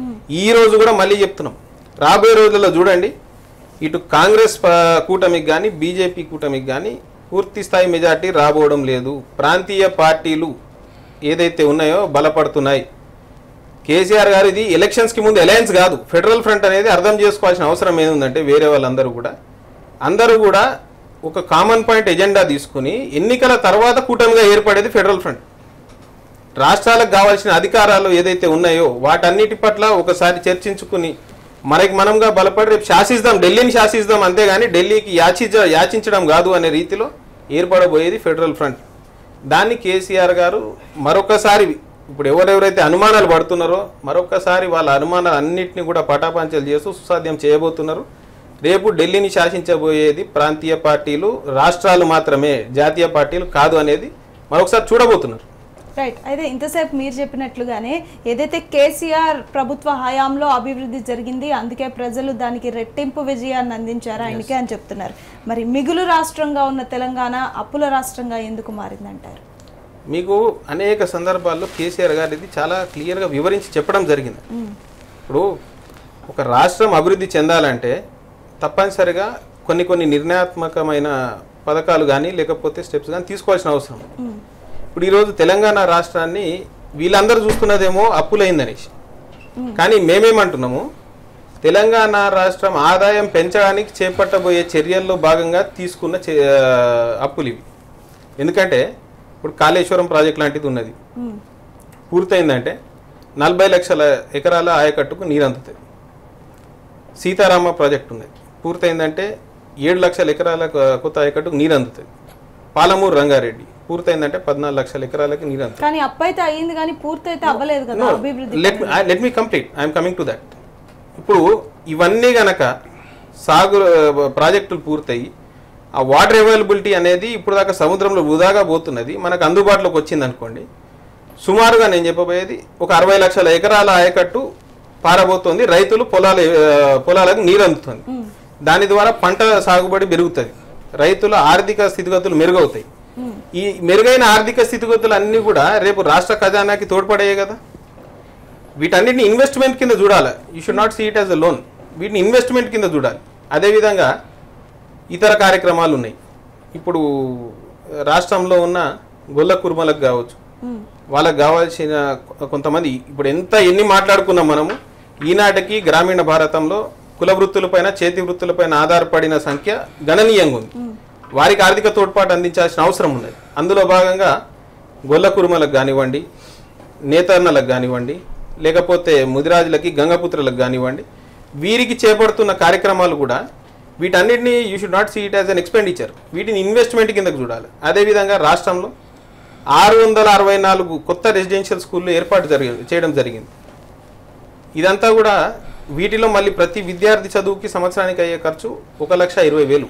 ఈ రోజు కూడా మళ్ళీ చెప్తున్నాం, రాబోయే రోజుల్లో చూడండి, ఇటు కాంగ్రెస్ కూటమికి కానీ బీజేపీ కూటమికి కానీ పూర్తి స్థాయి మెజార్టీ రాబోవడం లేదు. ప్రాంతీయ పార్టీలు ఏదైతే ఉన్నాయో బలపడుతున్నాయి. కేసీఆర్ గారు ఇది ఎలక్షన్స్కి ముందు అలయన్స్ కాదు, ఫెడరల్ ఫ్రంట్ అనేది అర్థం చేసుకోవాల్సిన అవసరం ఏముందంటే వేరే వాళ్ళందరూ కూడా అందరూ కూడా ఒక కామన్ పాయింట్ ఎజెండా తీసుకుని ఎన్నికల తర్వాత కూటమిగా ఏర్పడేది ఫెడరల్ ఫ్రంట్. రాష్ట్రాలకు కావాల్సిన అధికారాలు ఏదైతే ఉన్నాయో వాటన్నిటి పట్ల ఒకసారి చర్చించుకుని మనకి మనంగా బలపడి రేపు శాసిస్తాం, ఢిల్లీని శాసిస్తాం, అంతేగాని ఢిల్లీకి యాచించ యాచించడం కాదు అనే రీతిలో ఏర్పడబోయేది ఫెడరల్ ఫ్రంట్. దాన్ని కేసీఆర్ గారు మరొకసారి ఇప్పుడు ఎవరెవరైతే అనుమానాలు పడుతున్నారో మరొకసారి వాళ్ళ అనుమానాలు అన్నింటినీ కూడా పటాపంచలు చేస్తూ సుసాధ్యం చేయబోతున్నారు. రేపు ఢిల్లీని శాసించబోయేది ప్రాంతీయ పార్టీలు, రాష్ట్రాలు మాత్రమే, జాతీయ పార్టీలు కాదు అనేది మరొకసారి చూడబోతున్నారు. రైట్. అయితే ఇంతసేపు మీరు చెప్పినట్లుగానే ఏదైతే కేసీఆర్ ప్రభుత్వ హయాంలో అభివృద్ధి జరిగింది, అందుకే ప్రజలు దానికి రెట్టింపు విజయాన్ని అందించారు ఆయనకే అని చెప్తున్నారు. మరి మిగులు రాష్ట్రంగా ఉన్న తెలంగాణ అప్పుల రాష్ట్రంగా ఎందుకు మారిందంటారు? మీకు అనేక సందర్భాల్లో కేసీఆర్ గారు ఇది చాలా క్లియర్గా వివరించి చెప్పడం జరిగింది. ఇప్పుడు ఒక రాష్ట్రం అభివృద్ధి చెందాలంటే తప్పనిసరిగా కొన్ని కొన్ని నిర్ణయాత్మకమైన పథకాలు కానీ లేకపోతే స్టెప్స్ కానీ తీసుకోవాల్సిన అవసరం. ఇప్పుడు ఈరోజు తెలంగాణ రాష్ట్రాన్ని వీళ్ళందరూ చూస్తున్నదేమో అప్పులైందనేసి, కానీ మేమేమంటున్నాము, తెలంగాణ రాష్ట్రం ఆదాయం పెంచడానికి చేపట్టబోయే చర్యల్లో భాగంగా తీసుకున్న అప్పులు ఇవి. ఎందుకంటే ఇప్పుడు కాళేశ్వరం ప్రాజెక్ట్ లాంటిది ఉన్నది, పూర్తయిందంటే నలభై లక్షల ఎకరాల ఆయకట్టుకు నీరు అందుతుంది. సీతారామ ప్రాజెక్ట్ ఉన్నది, పూర్తయిందంటే ఏడు లక్షల ఎకరాల కొత్త ఆయకట్టుకు నీరు అందుతుంది. పాలమూరు రంగారెడ్డి పూర్తయిందంటే పద్నాలుగు లక్షల ఎకరాలకి నీరు అందుతుంది. కానీ అప్పైతే అయ్యింది కానీ పూర్తయితే అవ్వలేదు కదా అభివృద్ధి. Let let me complete, I'm coming to that. ఇప్పుడు ఇవన్నీ గనక సాగు ప్రాజెక్టులు పూర్తయి ఆ వాటర్ అవైలబిలిటీ అనేది ఇప్పుడు దాకా సముద్రంలో వృధాగా పోతున్నది, మనకు అందుబాటులోకి వచ్చింది అనుకోండి, సుమారుగా నేను చెప్పబోయేది ఒక అరవై లక్షల ఎకరాల ఆయకట్టు పారబోతుంది, రైతులు పొలాల పొలాలకు నీరు అందుతుంది, దాని ద్వారా పంట సాగుబడి పెరుగుతుంది, రైతుల ఆర్థిక స్థితిగతులు మెరుగవుతాయి. ఈ మెరుగైన ఆర్థిక స్థితిగతులు అన్నీ కూడా రేపు రాష్ట్ర ఖజానాకి తోడ్పడాయి కదా. వీటన్నిటిని ఇన్వెస్ట్మెంట్ కింద చూడాలి, you should not see it as a loan, వీటిని ఇన్వెస్ట్మెంట్ కింద చూడాలి. అదేవిధంగా ఇతర కార్యక్రమాలు ఉన్నాయి. ఇప్పుడు రాష్ట్రంలో ఉన్న గొల్ల కుర్మలకు కావచ్చు, వాళ్ళకు కావాల్సిన కొంతమంది ఇప్పుడు ఎంత ఎన్ని మాట్లాడుకున్నాం మనము, ఈనాటికి గ్రామీణ భారతంలో కుల వృత్తులపైన చేతి వృత్తులపైన ఆధారపడిన సంఖ్య గణనీయంగా ఉంది. వారికి ఆర్థిక తోడ్పాటు అందించాల్సిన అవసరం ఉన్నది. అందులో భాగంగా గొల్ల కుర్మలకు కానివ్వండి, నేతన్నలకు కానివ్వండి, లేకపోతే ముదిరాజులకి గంగపుత్రులకు కానివ్వండి, వీరికి చేపడుతున్న కార్యక్రమాలు కూడా వీటన్నిటిని you should not see it as an expenditure, వీటిని ఇన్వెస్ట్మెంట్ కిందకు చూడాలి. అదేవిధంగా రాష్ట్రంలో ఆరు వందల అరవై నాలుగు కొత్త రెసిడెన్షియల్ స్కూళ్ళు ఏర్పాటు జరిగి చేయడం జరిగింది. ఇదంతా కూడా వీటిలో మళ్ళీ ప్రతి విద్యార్థి చదువుకి సంవత్సరానికి అయ్యే ఖర్చు ఒక లక్ష ఇరవై వేలు.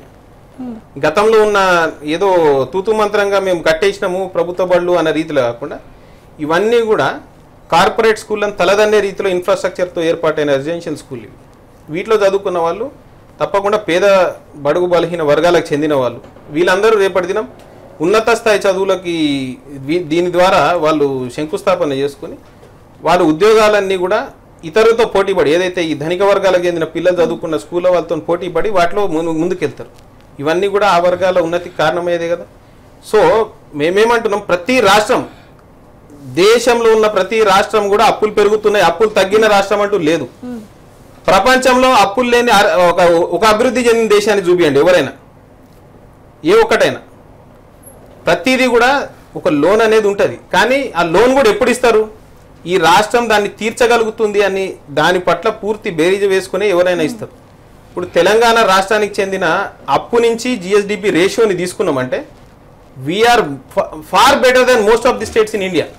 గతంలో ఉన్న ఏదో తూతు మంత్రంగా మేము కట్టేసినాము ప్రభుత్వ బళ్ళు అన్న రీతిలో కాకుండా ఇవన్నీ కూడా కార్పొరేట్ స్కూళ్ళని తలదన్నే రీతిలో ఇన్ఫ్రాస్ట్రక్చర్తో ఏర్పాటైన రెసిడెన్షియల్ స్కూల్ ఇవి. వీటిలో చదువుకున్న వాళ్ళు తప్పకుండా పేద బడుగు బలహీన వర్గాలకు చెందిన వాళ్ళు, వీళ్ళందరూ రేపటి దినం ఉన్నత స్థాయి చదువులకి దీని ద్వారా వాళ్ళు శంకుస్థాపన చేసుకుని వాళ్ళ ఉద్యోగాలన్నీ కూడా ఇతరులతో పోటీపడి, ఏదైతే ఈ ధనిక వర్గాలకు చెందిన పిల్లలు చదువుకున్న స్కూల్లో వాళ్ళతో పోటీపడి వాటిలో ముందుకెళ్తారు. ఇవన్నీ కూడా ఆ వర్గాల ఉన్నతికి కారణమయ్యేదే కదా. సో మేమేమంటున్నాం, ప్రతి రాష్ట్రం, దేశంలో ఉన్న ప్రతి రాష్ట్రం కూడా అప్పులు పెరుగుతున్నాయి, అప్పులు తగ్గిన రాష్ట్రం అంటూ లేదు. ప్రపంచంలో అప్పులు లేని ఒక ఒక అభివృద్ధి చెందిన దేశాన్ని చూపియండి ఎవరైనా, ఏ ఒక్కటైనా. ప్రతిదీ కూడా ఒక లోన్ అనేది ఉంటుంది, కానీ ఆ లోన్ కూడా ఎప్పుడు ఇస్తారు, ఈ రాష్ట్రం దాన్ని తీర్చగలుగుతుంది అని దాని పట్ల పూర్తి బేరీజు వేసుకునే ఎవరైనా ఇస్తారు. ఇప్పుడు తెలంగాణ రాష్ట్రానికి చెందిన అప్పు నుంచి జిఎస్డిపి రేషియోని తీసుకున్నామంటే we're far better than most of the states in India.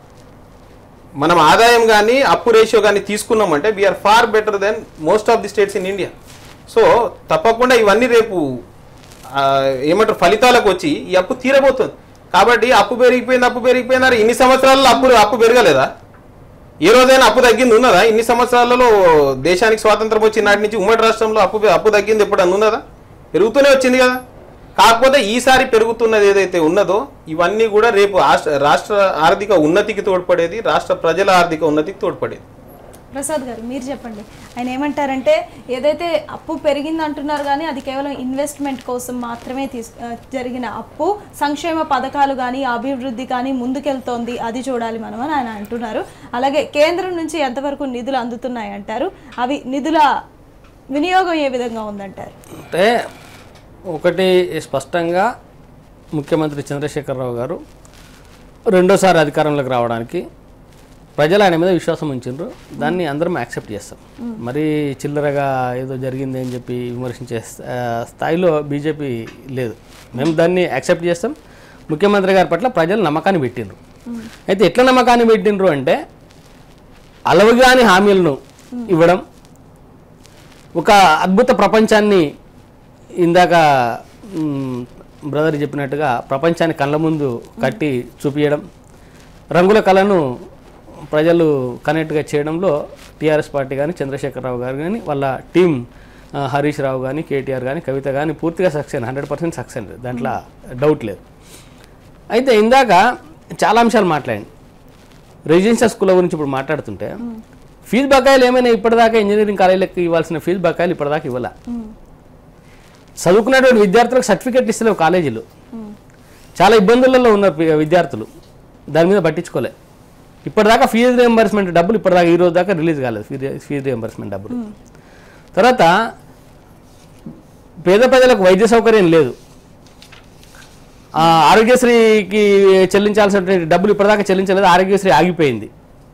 మనం ఆదాయం కానీ అప్పు రేషియో కానీ తీసుకున్నామంటే we're far better than most of the states in India. So తప్పకుండా ఇవన్నీ రేపు ఏమంటారు ఫలితాలకు వచ్చి ఈ అప్పు తీరబోతుంది. కాబట్టి అప్పు పెరిగిపోయింది అప్పు పెరిగిపోయినారు ఇన్ని సంవత్సరాల్లో అప్పు అప్పు పెరగలేదా? ఏ రోజైనా అప్పు తగ్గింది ఉన్నదా? ఇన్ని సంవత్సరాలలో దేశానికి స్వాతంత్రం వచ్చిన నాటి నుంచి ఉమ్మడి రాష్ట్రంలో అప్పు అప్పు తగ్గింది ఎప్పుడన్నా ఉన్నదా? పెరుగుతూనే వచ్చింది కదా. కాకపోతే ఈసారి పెరుగుతున్నది ఏదైతే ఉన్నదో ఇవన్నీ కూడా రేపు రాష్ట్ర ఆర్థిక ఉన్నతికి తోడ్పడేది, రాష్ట్ర ప్రజల ఆర్థిక ఉన్నతికి తోడ్పడేది. ప్రసాద్ గారు మీరు చెప్పండి, ఆయన ఏమంటారంటే ఏదైతే అప్పు పెరిగింది అంటున్నారు కానీ అది కేవలం ఇన్వెస్ట్మెంట్ కోసం మాత్రమే తీసు జరిగిన అప్పు, సంక్షేమ పథకాలు కానీ అభివృద్ధి కానీ ముందుకెళ్తోంది అది చూడాలి మనం అని ఆయన అంటున్నారు. అలాగే కేంద్రం నుంచి ఎంతవరకు నిధులు అందుతున్నాయి అంటారు, అవి నిధుల వినియోగం ఏ విధంగా ఉందంటారు? అంటే ఒకటి స్పష్టంగా ముఖ్యమంత్రి చంద్రశేఖరరావు గారు రెండోసారి అధికారంలోకి రావడానికి ప్రజలు ఆయన మీద విశ్వాసం ఉంచారు. దాన్ని అందరం యాక్సెప్ట్ చేస్తాం. మరి చిల్లరగా ఏదో జరిగింది అని చెప్పి విమర్శించే స్థాయిలో బీజేపీ లేదు. మేము దాన్ని యాక్సెప్ట్ చేస్తాం. ముఖ్యమంత్రి గారి పట్ల ప్రజలు నమ్మకాన్ని పెట్టిండ్రు. అయితే ఎట్లా నమ్మకాన్ని పెట్టిండ్రు అంటే అలవగాని హామీలను ఇవ్వడం, ఒక అద్భుత ప్రపంచాన్ని ఇందాక బ్రదర్ చెప్పినట్టుగా ప్రపంచాన్ని కళ్ళ ముందు కట్టి చూపించడం, రంగుల కళను ప్రజలు కనెక్ట్గా చేయడంలో టీఆర్ఎస్ పార్టీ కానీ చంద్రశేఖరరావు గారు కానీ వాళ్ళ టీం హరీష్ రావు కానీ కేటీఆర్ కానీ కవిత కానీ పూర్తిగా సక్సెస్, హండ్రెడ్ పర్సెంట్ సక్సెస్, దాంట్లో డౌట్ లేదు. అయితే ఇందాక చాలా అంశాలు మాట్లాడండి. రెసిడెన్షియల్ స్కూల్ గురించి ఇప్పుడు మాట్లాడుతుంటే ఫీజు బకాయిలు ఏమైనా ఇప్పటిదాకా ఇంజనీరింగ్ కాలేజీలకు ఇవ్వాల్సిన ఫీజు బకాయిలు ఇప్పటిదాకా ఇవ్వాల. చదువుకున్నటువంటి విద్యార్థులకు సర్టిఫికెట్లు ఇస్తలేవు కాలేజీలు. చాలా ఇబ్బందులలో ఉన్న విద్యార్థులు దాని మీద పట్టించుకోలే. ఇప్పటిదాకా ఫీజు రియంబర్స్మెంట్ డబ్బులు ఇప్పటిదాకా ఈ రోజు దాకా రిలీజ్ కాలేదు ఫీ ఫీజు రియంబర్స్మెంట్ డబ్బులు. తర్వాత పేద ప్రజలకు వైద్య సౌకర్యం లేదు. ఆరోగ్యశ్రీకి చెల్లించాల్సినటువంటి డబ్బులు ఇప్పటిదాకా చెల్లించలేదు, ఆరోగ్యశ్రీ ఆగిపోయింది.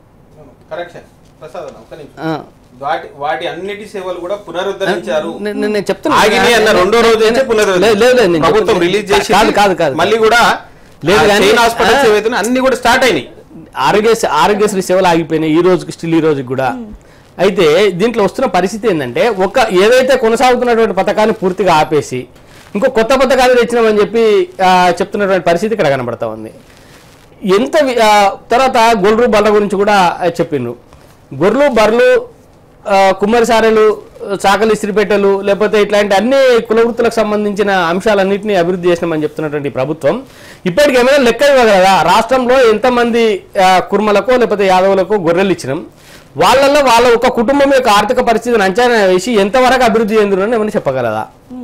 వాటి వాటి అన్నిటి సేవలు కూడా పునరుద్ధరించారు. నేను చెప్తున్నా రెండో రోజు ప్రభుత్వం రిలీజ్ చేసి కాదు కాదు మళ్ళీ కూడా లేదు కానీ హాస్పిటల్స్ ఏవైతే అన్ని కూడా స్టార్ట్ అయినాయి. ఆరోగ్య ఆరోగ్యశ్రీ సేవలు ఆగిపోయినాయి ఈ రోజుకి, స్టిల్ ఈ రోజుకి కూడా. అయితే దీంట్లో వస్తున్న పరిస్థితి ఏంటంటే ఒక ఏదైతే కొనసాగుతున్నటువంటి పథకాన్ని పూర్తిగా ఆపేసి ఇంకో కొత్త పథకాలు తెచ్చినామని చెప్పి చెప్తున్నటువంటి పరిస్థితి ఇక్కడ కనబడతా ఉంది. ఎంత తర్వాత గొర్రెలు బర్రెల గురించి కూడా చెప్పిండ్రు. గొర్రెలు బర్రెలు కుమ్మరిసారెలు చాకలి ఇస్త్రీపేటలు లేకపోతే ఇట్లాంటి అన్ని కుల వృత్తులకు సంబంధించిన అంశాలన్నింటినీ అభివృద్ధి చేసినామని చెప్తున్నటువంటి ప్రభుత్వం ఇప్పటికి ఏమైనా లెక్క ఇవ్వగలదా? రాష్ట్రంలో ఎంతమంది కుర్మలకు లేకపోతే యాదవులకు గొర్రెలు ఇచ్చినాం, వాళ్ళల్లో వాళ్ళ ఒక కుటుంబం యొక్క ఆర్థిక పరిస్థితిని అంచనా వేసి ఎంతవరకు అభివృద్ధి చెందుతుందని ఏమైనా చెప్పగలదా?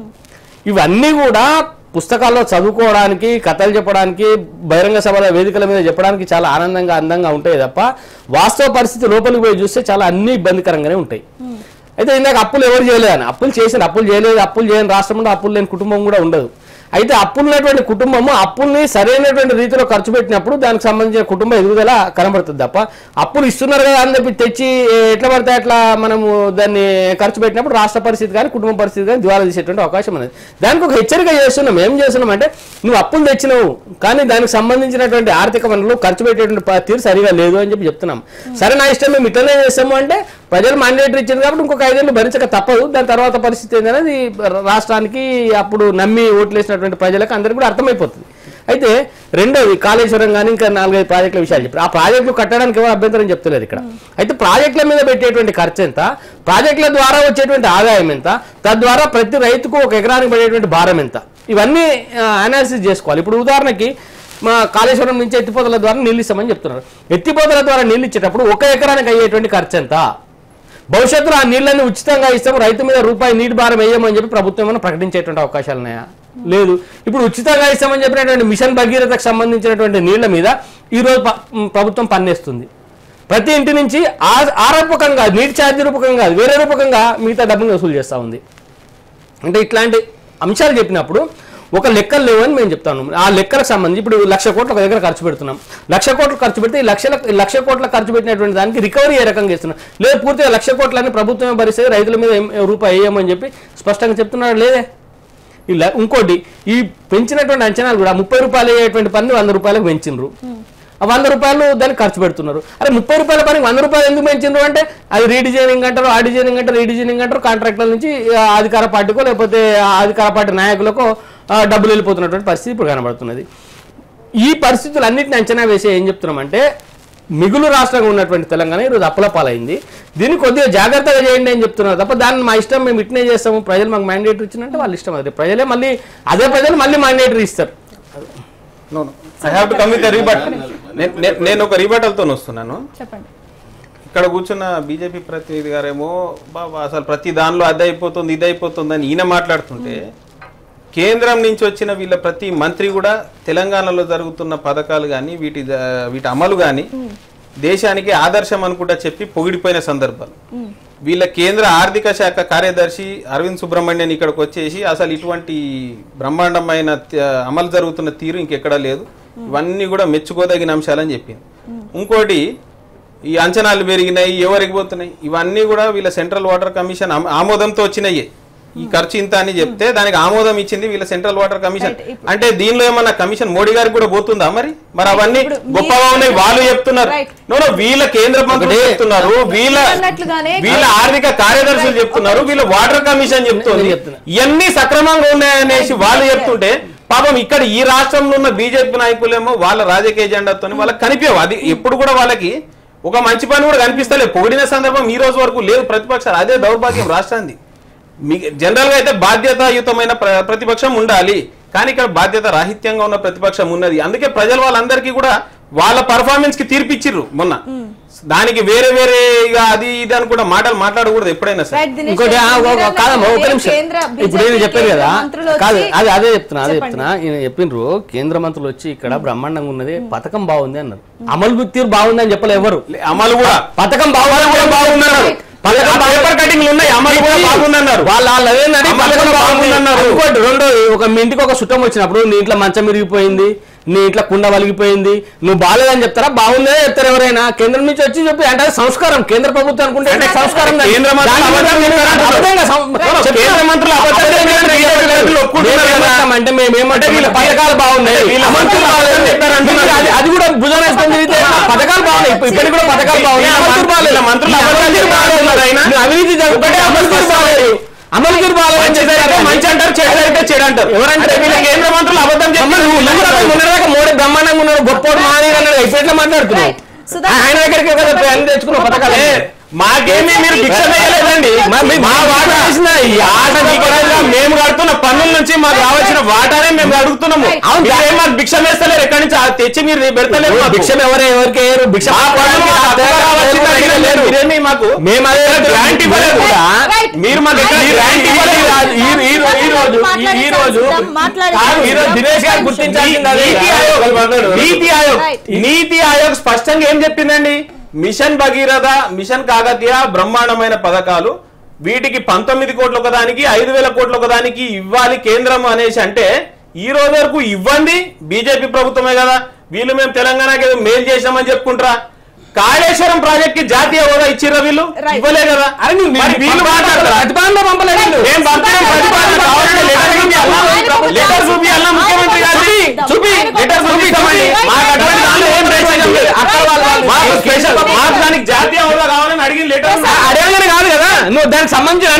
ఇవన్నీ కూడా పుస్తకాల్లో చదువుకోవడానికి, కథలు చెప్పడానికి, బహిరంగ సభల వేదికల మీద చెప్పడానికి చాలా ఆనందంగా అందంగా ఉంటాయి తప్ప వాస్తవ పరిస్థితి లోపలికి పోయి చూస్తే చాలా అన్ని ఇబ్బందికరంగానే ఉంటాయి. అయితే ఇందాక అప్పులు ఎవరు చేయలేదు అని, అప్పులు చేసిన అప్పులు చేయలేదు, అప్పులు చేయని రాష్ట్రంలో అప్పులు లేని కుటుంబం కూడా ఉండదు. అయితే అప్పులున్నటువంటి కుటుంబము అప్పుల్ని సరైనటువంటి రీతిలో ఖర్చు పెట్టినప్పుడు దానికి సంబంధించిన కుటుంబ ఎదుగుదల కనబడుతుంది తప్ప అప్పులు ఇస్తున్నారు కదా అని చెప్పి తెచ్చి ఎట్లా పడితే అట్లా మనము దాన్ని ఖర్చు పెట్టినప్పుడు రాష్ట్ర పరిస్థితి కానీ కుటుంబ పరిస్థితి కానీ దివాలా తీసేటువంటి అవకాశం అనేది. దానికి ఒక హెచ్చరిక చేస్తున్నాం. ఏం చేస్తున్నాం అంటే నువ్వు అప్పులు తెచ్చినావు కానీ దానికి సంబంధించినటువంటి ఆర్థిక వనరులు ఖర్చు పెట్టేటువంటి తీరు సరిగా లేదు అని చెప్పి చెప్తున్నాం. సరే నా ఇష్టం మేము ఇట్లనే చేస్తాము అంటే ప్రజలు మ్యాండేటరీ ఇచ్చింది కాబట్టి ఇంకొక ఐదేళ్ళు భరించక తప్పదు. దాని తర్వాత పరిస్థితి ఏంటనేది రాష్ట్రానికి అప్పుడు నమ్మి ఓట్లేసినటువంటి ప్రజలకు అందరికీ కూడా అర్థమైపోతుంది. అయితే రెండోది కాళేశ్వరం కానీ ఇంకా నాలుగైదు ప్రాజెక్టుల విషయాలు చెప్పారు. ఆ ప్రాజెక్టులు కట్టడానికి ఎవరు అభ్యంతరం చెప్తలేదు ఇక్కడ. అయితే ప్రాజెక్టుల మీద పెట్టేటువంటి ఖర్చు ఎంత, ప్రాజెక్టుల ద్వారా వచ్చేటువంటి ఆదాయం ఎంత, తద్వారా ప్రతి రైతుకు ఒక ఎకరానికి పడేటువంటి భారం ఎంత, ఇవన్నీ అనాలిసిస్ చేసుకోవాలి. ఇప్పుడు ఉదాహరణకి మా కాళేశ్వరం నుంచి ఎత్తిపోతల ద్వారా నీళ్ళు ఇస్తామని చెప్తున్నారు. ఎత్తిపోతల ద్వారా నీళ్ళు ఇచ్చేటప్పుడు ఒక ఎకరానికి అయ్యేటువంటి ఖర్చు ఎంత, భవిష్యత్తులో ఆ నీళ్ళని ఉచితంగా ఇస్తాము, రైతు మీద రూపాయి నీటి భారం వేయమని చెప్పి ప్రభుత్వం ఏమైనా ప్రకటించేటువంటి అవకాశాలు ఉన్నాయా? లేదు. ఇప్పుడు ఉచితంగా ఇస్తామని చెప్పినటువంటి మిషన్ భగీరథకు సంబంధించినటువంటి నీళ్ల మీద ఈరోజు ప్రభుత్వం పన్నేస్తుంది. ప్రతి ఇంటి నుంచి ఆ రూపకంగా నీటి ఛార్జీ రూపకంగా వేరే రూపకంగా మిగతా డబ్బులు వసూలు చేస్తూ ఉంది. అంటే ఇట్లాంటి అంశాలు చెప్పినప్పుడు ఒక లెక్కలు లేవని మేము చెప్తాను. ఆ లెక్కలకు సంబంధించి ఇప్పుడు లక్ష కోట్ల ఒక దగ్గర ఖర్చు పెడుతున్నాం. లక్ష కోట్లు ఖర్చు పెడితే ఈ లక్షల లక్ష కోట్ల ఖర్చు పెట్టినటువంటి దానికి రికవరీ ఏ రకంగా ఇస్తున్నాం? లేదు పూర్తిగా లక్ష కోట్లని ప్రభుత్వమే భరిస్తే రైతుల మీద రూపాయి వేయమని చెప్పి స్పష్టంగా చెప్తున్నాడు. లేదే. ఇలా ఇంకోటి ఈ పెంచినటువంటి అంచనాలు కూడా ముప్పై రూపాయలు అయ్యేటువంటి పన్ను వంద రూపాయలకు పెంచిండ్రు. వంద రూపాయలు దానికి ఖర్చు పెడుతున్నారు. అరే ముప్పై రూపాయల పనికి వంద రూపాయలు ఎందుకు పెంచారు అంటే అది రీడిజైనింగ్ అంటారు, ఆ డిజైనింగ్ అంటారు, రీడిజైనింగ్ అంటారు, కాంట్రాక్టర్ల నుంచి అధికార పార్టీకో లేకపోతే అధికార పార్టీ నాయకులకో డబ్బులు వెళ్ళిపోతున్నటువంటి పరిస్థితి ఇప్పుడు కనబడుతున్నది. ఈ పరిస్థితులు అన్నింటిని అంచనా వేసే ఏం చెప్తున్నామంటే మిగులు రాష్ట్రంగా ఉన్నటువంటి తెలంగాణ ఈరోజు అప్పులపాలైంది. దీన్ని కొద్దిగా జాగ్రత్తగా చేయండి అని చెప్తున్నారు తప్ప దాన్ని మా ఇష్టం మేము ఇట్నే చేస్తాము, ప్రజలు మాకు మ్యాండేటరీ ఇచ్చినట్టు వాళ్ళ ఇష్టం. అదే ప్రజలే మళ్ళీ అదే ప్రజలు మళ్ళీ మ్యాండేటరీ ఇస్తారు. నేను ఒక రీబటల్తో వస్తున్నాను. చెప్పండి. ఇక్కడ కూర్చున్న బీజేపీ ప్రతినిధి గారేమో బాబా అసలు ప్రతి దానిలో అది అయిపోతుంది ఇది అయిపోతుంది అని ఈయన మాట్లాడుతుంటే కేంద్రం నుంచి వచ్చిన వీళ్ళ ప్రతి మంత్రి కూడా తెలంగాణలో జరుగుతున్న పథకాలు కానీ వీటి వీటి అమలు కానీ దేశానికి ఆదర్శం అనుకుంటా చెప్పి పొగిడిపోయిన సందర్భాలు. వీళ్ళ కేంద్ర ఆర్థిక శాఖ కార్యదర్శి అరవింద్ సుబ్రహ్మణ్యన్ ఇక్కడికి వచ్చేసి అసలు ఇటువంటి బ్రహ్మాండమైన అమలు జరుగుతున్న తీరు ఇంకెక్కడా లేదు, ఇవన్నీ కూడా మెచ్చుకోదగిన అంశాలని చెప్పింది. ఇంకోటి ఈ అంచనాలు పెరిగినాయి ఎవరికి పోతున్నాయి ఇవన్నీ కూడా వీళ్ళ సెంట్రల్ వాటర్ కమిషన్ ఆమోదంతో వచ్చినాయి. ఈ ఖర్చు ఇంత అని చెప్తే దానికి ఆమోదం ఇచ్చింది వీళ్ళ సెంట్రల్ వాటర్ కమిషన్. అంటే దీనిలో ఏమన్నా కమిషన్ మోడీ గారికి కూడా పోతుందా? మరి మరి అవన్నీ గొప్పగా ఉన్నాయి వాళ్ళు చెప్తున్నారు. నో వీళ్ళ కేంద్ర మంత్రులు చెప్తున్నారు, వీళ్ళ వీళ్ళ ఆర్థిక కార్యదర్శులు చెప్తున్నారు, వీళ్ళ వాటర్ కమిషన్ చెప్తుంది ఇవన్నీ సక్రమంగా ఉన్నాయనేసి వాళ్ళు చెప్తుంటే పాపం ఇక్కడ ఈ రాష్ట్రంలో ఉన్న బీజేపీ నాయకులేమో వాళ్ళ రాజకీయ ఎజెండాతో వాళ్ళకి కనిపించవు. అది ఎప్పుడు కూడా వాళ్ళకి ఒక మంచి పని కూడా కనిపిస్తలేదు. పొగిడిన సందర్భం ఈ రోజు వరకు లేదు ప్రతిపక్షాలు. అదే దౌర్భాగ్యం రాష్ట్రానికి. మీ జనరల్ గా అయితే బాధ్యతాయుతమైన ప్రతిపక్షం ఉండాలి, కానీ ఇక్కడ బాధ్యత రాహిత్యంగా ఉన్న ప్రతిపక్షం ఉన్నది. అందుకే ప్రజలు వాళ్ళందరికీ కూడా వాళ్ళ పర్ఫార్మెన్స్ కి తీర్పిచ్చిర్రు మొన్న. దానికి వేరే వేరే అది ఇది అని కూడా మాటలు మాట్లాడకూడదు ఎప్పుడైనా సరే. ఇంకోటి కాదమ్మా ఒక నిమిషం, ఇప్పుడు నేను చెప్పాను కదా, కాదు అదే అదే చెప్తున్నా అదే చెప్తున్నా ఈయన చెప్పిండ్రు కేంద్ర మంత్రులు వచ్చి ఇక్కడ బ్రహ్మాండంగా ఉన్నది పథకం బాగుంది అన్నారు. అమలు తీరు బాగుంది అని చెప్పలే ఎవరు. అమలు కూడా పథకం బాగుంది కూడా బాగుందన్నారు, పేపర్ కటింగ్లు ఉన్నాయి, అమలు కూడా బాగుందన్నారు. వాళ్ళు ఇంకోటి రెండు ఒక మీ ఇంటికి ఒక చుట్టం వచ్చినప్పుడు నీ ఇంట్లో మంచం విరిగిపోయింది, నీ ఇంట్లో కుండ వలిగిపోయింది, నువ్వు బాగాలేదని చెప్తారా బాగుందే చెప్తారు ఎవరైనా? కేంద్రం నుంచి వచ్చి చెప్పి అంటే సంస్కారం కేంద్ర ప్రభుత్వం అనుకుంటే సంస్కారం. అంటే మేమేమంటే వీళ్ళ పథకాలు బాగున్నాయి, అది కూడా భుజం వేసుకొని తిరిగితే పథకాలు బాగున్నాయి, ఇప్పటికి కూడా పథకాలు బాగున్నాయి. మంత్రులు అవినీతి జరుగుతుంటే అమలు తీరు బాగాలేదు, మంచి అంటారు, చెడు చెడు అంటారు. ఎవరంటే వీళ్ళ కేంద్ర మంత్రులు అబద్ధం చెప్పారు. మోడీ బ్రహ్మాండంగా ఉన్నాడు, గొప్పోడు మాది అన్నాడు, ఎట్లా మాట్లాడుతున్నావు? ఆయన దగ్గరికి అన్ని తెచ్చుకున్న పథకాలే మాకేమీ మీరు భిక్ష వేయలేదండి. మా వాటా మేము కడుతున్న పన్నుల నుంచి మాకు రావాల్సిన వాటానే మేము అడుగుతున్నాము. మాకు భిక్ష వేస్తలేరు, ఎక్కడి నుంచి తెచ్చి మీరు పెడతలేరు. భిక్షం ఎవరు ఎవరికి భిక్ష మాకు మేము అదే గ్రాంట్ ఇవ్వలేదు కూడా. మీరు మాకు గ్రాంట్ ఇవ్వలేదు. ఈ రోజు దినేష్ గారు గుర్తించాల్సింది నీతి ఆయోగ్. నీతి ఆయోగ్ స్పష్టంగా ఏం చెప్పిందండి? మిషన్ భగీరథ, మిషన్ కాకతీయ బ్రహ్మాండమైన పథకాలు, వీటికి పంతొమ్మిది కోట్ల ఒకదానికి ఐదు వేల కోట్ల ఒకదానికి ఇవ్వాలి కేంద్రం అనేసి అంటే ఈ రోజు వరకు ఇవ్వండి బీజేపీ ప్రభుత్వమే కదా. వీళ్ళు మేము తెలంగాణకి ఏదో మేలు చేసామని చెప్పుకుంటారా? కాళేశ్వరం ప్రాజెక్ట్ కి జాతీయ హోదా ఇచ్చిర్రా వీళ్ళు? ఇవ్వలే కదా. వీళ్ళు మాట్లాడతారు లెటర్ చూపియాలా ముఖ్యమంత్రి గారికి? చూపి లెటర్ చూపిస్తామండి. మాకు దానికి జాతీయ హోదా కావాలని అడిగిన లెటర్ అడగనే కాదు కదా, నువ్వు దానికి సంబంధించిన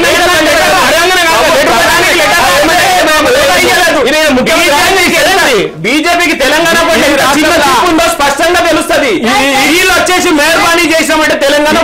బీజేపీకి తెలంగాణ ఉందో స్పష్టంగా తెలుస్తుంది. వీళ్ళు వచ్చేసి మెహర్బానీ చేసామంటే తెలంగాణ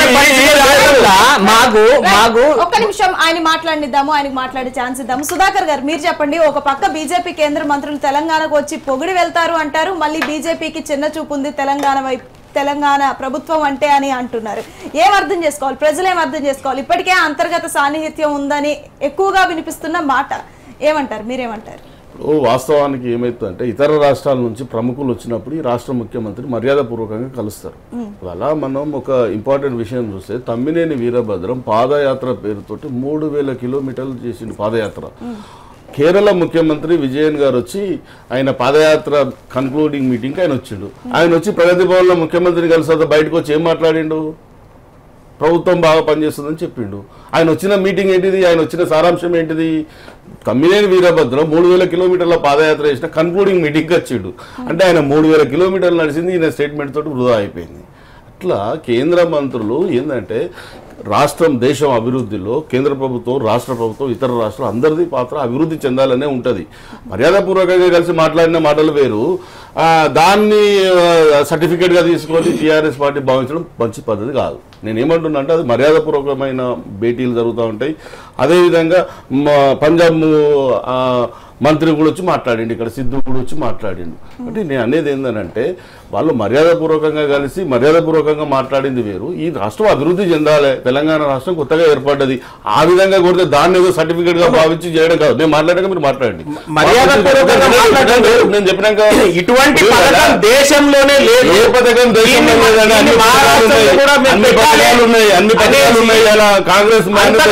మాకు మాకు ఒక్క నిమిషం ఆయన మాట్లాడిద్దాము, ఆయనకు మాట్లాడే ఛాన్స్ ఇద్దాము. సుధాకర్ గారు మీరు చెప్పండి, ఒక పక్క బీజేపీ కేంద్ర మంత్రులు తెలంగాణకు వచ్చి పొగిడి వెళ్తారు అంటారు, మళ్ళీ బీజేపీకి చిన్న చూపు ఉంది తెలంగాణ వైపు, తెలంగాణ ప్రభుత్వం అంటే అని అంటున్నారు. ఏం అర్థం చేసుకోవాలి ప్రజలు, ఏం అర్థం చేసుకోవాలి? ఇప్పటికే అంతర్గత సాన్నిహిత్యం ఉందని ఎక్కువగా వినిపిస్తున్న మాట, ఏమంటారు మీరేమంటారు? వాస్తవానికి ఏమైతుందంటే ఇతర రాష్ట్రాల నుంచి ప్రముఖులు వచ్చినప్పుడు ఈ రాష్ట్ర ముఖ్యమంత్రి మర్యాదపూర్వకంగా కలుస్తారు. అలా మనం ఒక ఇంపార్టెంట్ విషయం చూస్తే తమ్మినేని వీరభద్రం పాదయాత్ర పేరుతోటి మూడు వేల కిలోమీటర్లు చేసిండు పాదయాత్ర. కేరళ ముఖ్యమంత్రి విజయన్ గారు వచ్చి ఆయన పాదయాత్ర కన్క్లూడింగ్ మీటింగ్కి ఆయన వచ్చిండు. ఆయన వచ్చి ప్రగతి భవన్లో ముఖ్యమంత్రిని కలిసి బయటకు వచ్చి ఏం మాట్లాడిండు? ప్రభుత్వం బాగా పనిచేస్తుందని చెప్పిండు. ఆయన వచ్చిన మీటింగ్ ఏంటిది, ఆయన వచ్చిన సారాంశం ఏంటిది? కమ్మినేని వీరభద్రం మూడు వేల కిలోమీటర్ల పాదయాత్ర చేసిన కన్క్లూడింగ్ మీటింగ్కి వచ్చిండు. అంటే ఆయన మూడు వేల కిలోమీటర్లు నడిచింది ఈయన స్టేట్మెంట్ తోటి వృధా అయిపోయింది. అట్లా కేంద్ర మంత్రులు ఏంటంటే రాష్ట్రం దేశం అభివృద్ధిలో కేంద్ర ప్రభుత్వం రాష్ట్ర ప్రభుత్వం ఇతర రాష్ట్రాలు అందరిది పాత్ర అభివృద్ధి చెందాలనే ఉంటుంది. మర్యాదపూర్వకంగా కలిసి మాట్లాడిన మాటలు వేరు, దాన్ని సర్టిఫికేట్గా తీసుకొని టీఆర్ఎస్ పార్టీ భావించడం మంచి పద్ధతి కాదు. నేనేమంటున్నా అంటే అది మర్యాదపూర్వకమైన భేటీలు జరుగుతూ ఉంటాయి. అదేవిధంగా పంజాబ్ మంత్రి కూడా వచ్చి మాట్లాడిండు, ఇక్కడ సిద్ధు కూడా వచ్చి మాట్లాడిండు. అంటే నేను అనేది ఏంటంటే వాళ్ళు మర్యాదపూర్వకంగా కలిసి మర్యాదపూర్వకంగా మాట్లాడింది వేరు. ఈ రాష్ట్రం అభివృద్ధి చెందాలి, తెలంగాణ రాష్ట్రం కొత్తగా ఏర్పడ్డది, ఆ విధంగా కొడితే దాన్ని ఏదో సర్టిఫికేట్ గా భావించి చేయడం కాదు. నేను మాట్లాడాక మీరు మాట్లాడండి. నేను చెప్పినాక ఇటువంటి దేశంలోనే లేదు, ఏ పథకం దేశంలో లేదని అన్ని పథకాలు ఉన్నాయి, అన్ని పథకాలు ఉన్నాయి. అలా కాంగ్రెస్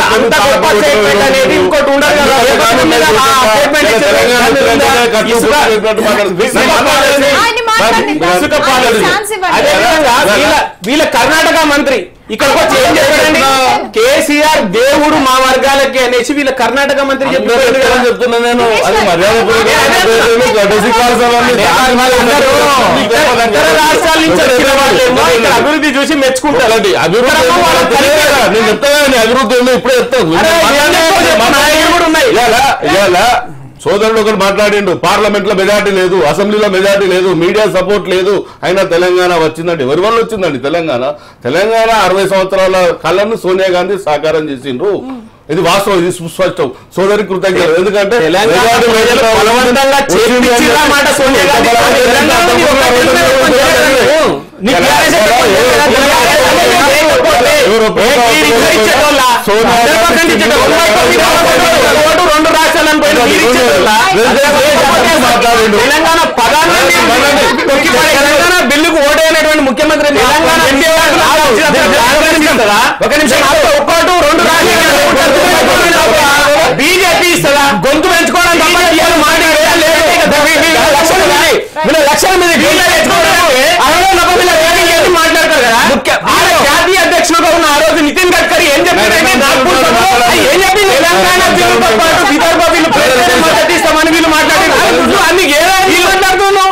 వీళ్ళ కర్ణాటక మంత్రి ఇక్కడికి వచ్చి ఏం చెప్పారండి, కేసీఆర్ దేవుడు మా వర్గాలకి అనేసి వీళ్ళ కర్ణాటక మంత్రి చెప్పారు. చెప్తున్నా నేను అది మర్యాద రాష్ట్రాల నుంచి వచ్చిన వాళ్ళేమో ఇక్కడ అభివృద్ధి చూసి మెచ్చుకుంటారు. నేను చెప్తాను అభివృద్ధి ఉంది, ఇప్పుడే చెప్తాను. సోదరుడు ఒకరు మాట్లాడిండు, పార్లమెంట్ లో మెజార్టీ లేదు, అసెంబ్లీలో మెజార్టీ లేదు, మీడియా సపోర్ట్ లేదు, అయినా తెలంగాణ వచ్చిందండి. ఎవరి వల్ల వచ్చిందండి తెలంగాణ? తెలంగాణ అరవై సంవత్సరాల కళను సోనియా గాంధీ సాకారం చేసిండ్రు. ఇది వాస్తవం, ఇది సుస్పష్టం. సోదరి కృతజ్ఞత. ఎందుకంటే రెండు రాష్ట్రాలను తెలంగాణ పదాన్ని తెలంగాణ బిల్లుకు ఓటైనటువంటి ముఖ్యమంత్రి ఒక నిమిషం ఒక్కటి రెండు బీజేపీ ఇస్తుందా? గొంతు పెంచుకోవడం తప్ప వీళ్ళ లక్షల మీద మాట్లాడతారు కదా. జాతీయ అధ్యక్షుడుగా ఉన్న ఆ రోజు నితిన్ గడ్కరీ ఏం చెప్పారంటే నాగ్పూర్ ఏం చెప్పి తెలంగాణ బిల్లుతో పాటు విదర్భ బిల్లు మద్దతు ఇస్తామని వీళ్ళు మాట్లాడారు. అన్ని వీళ్ళు మాట్లాడుతున్నాం,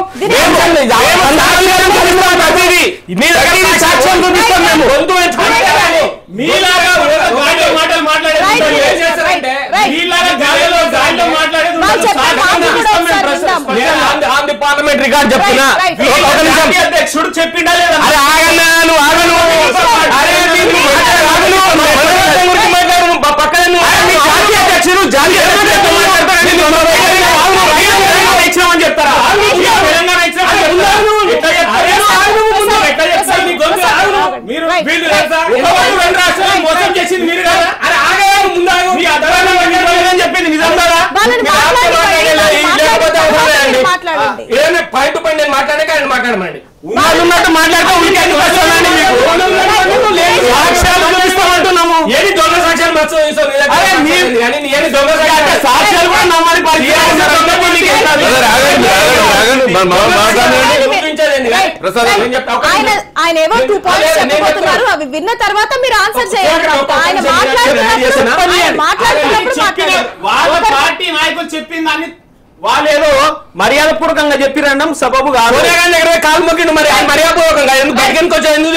సాక్ష్యం చూపిస్తాం మేము. గొంతు మీలాగా మాటలు మాట్లాడే పార్లమెంట్ రికార్డ్ చెప్తున్నా అధ్యక్షుడు చెప్పిండా లేదా? పక్కన జాతీయ అధ్యక్షుడు జాతీయ ఇచ్చినామని చెప్తారా? మీరు రెండు రాష్ట్రాలు మోసం చేసింది మీరు కదా. అరే ఆగలేదు ముందు చెప్పింది నిజం కదా. ఏదైనా పాయింట్ టు పాయింట్ నేను మాట్లాడాక ఆయన మాట్లాడమండి. ఉన్నట్టు మాట్లాడితే సాక్ష్యాలు చూపిస్తామంటున్నాము. ఏది దొంగ సాక్ష్యాలు దొంగ సాక్ష్యాలు కూడా నమ్మాలి. ఆయన ఏమో టూ పాయింట్స్ చెప్పబోతున్నారు, అవి విన్న తర్వాత మీరు ఆన్సర్ చేయాలి. ఆయన వాళ్ళ పార్టీ నాయకులు చెప్పిన దాన్ని వాళ్ళేదో మర్యాద పూర్వకంగా చెప్పిరన్నాం. సబబు కాదు కాలు మొక్కిండు. మరి మర్యాదపూర్వకంగా ఎందుకు బయటకి వచ్చా? ఎందుకు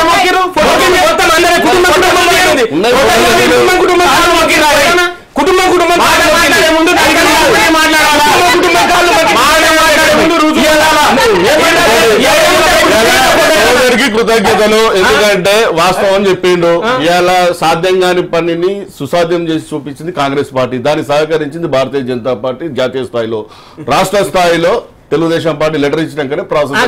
కుటుంబం కుటుంబం మాట్లాడే ముందు కృతజ్ఞతలు. ఎందుకంటే వాస్తవం చెప్పిండు. ఇవాళ సాధ్యం కాని పనిని సుసాధ్యం చేసి చూపించింది కాంగ్రెస్ పార్టీ, దాన్ని సహకరించింది భారతీయ జనతా పార్టీ. జాతీయ స్థాయిలో రాష్ట్ర స్థాయిలో తెలుగుదేశం పార్టీ లెటర్ ఇచ్చినాకనే ప్రాసెస్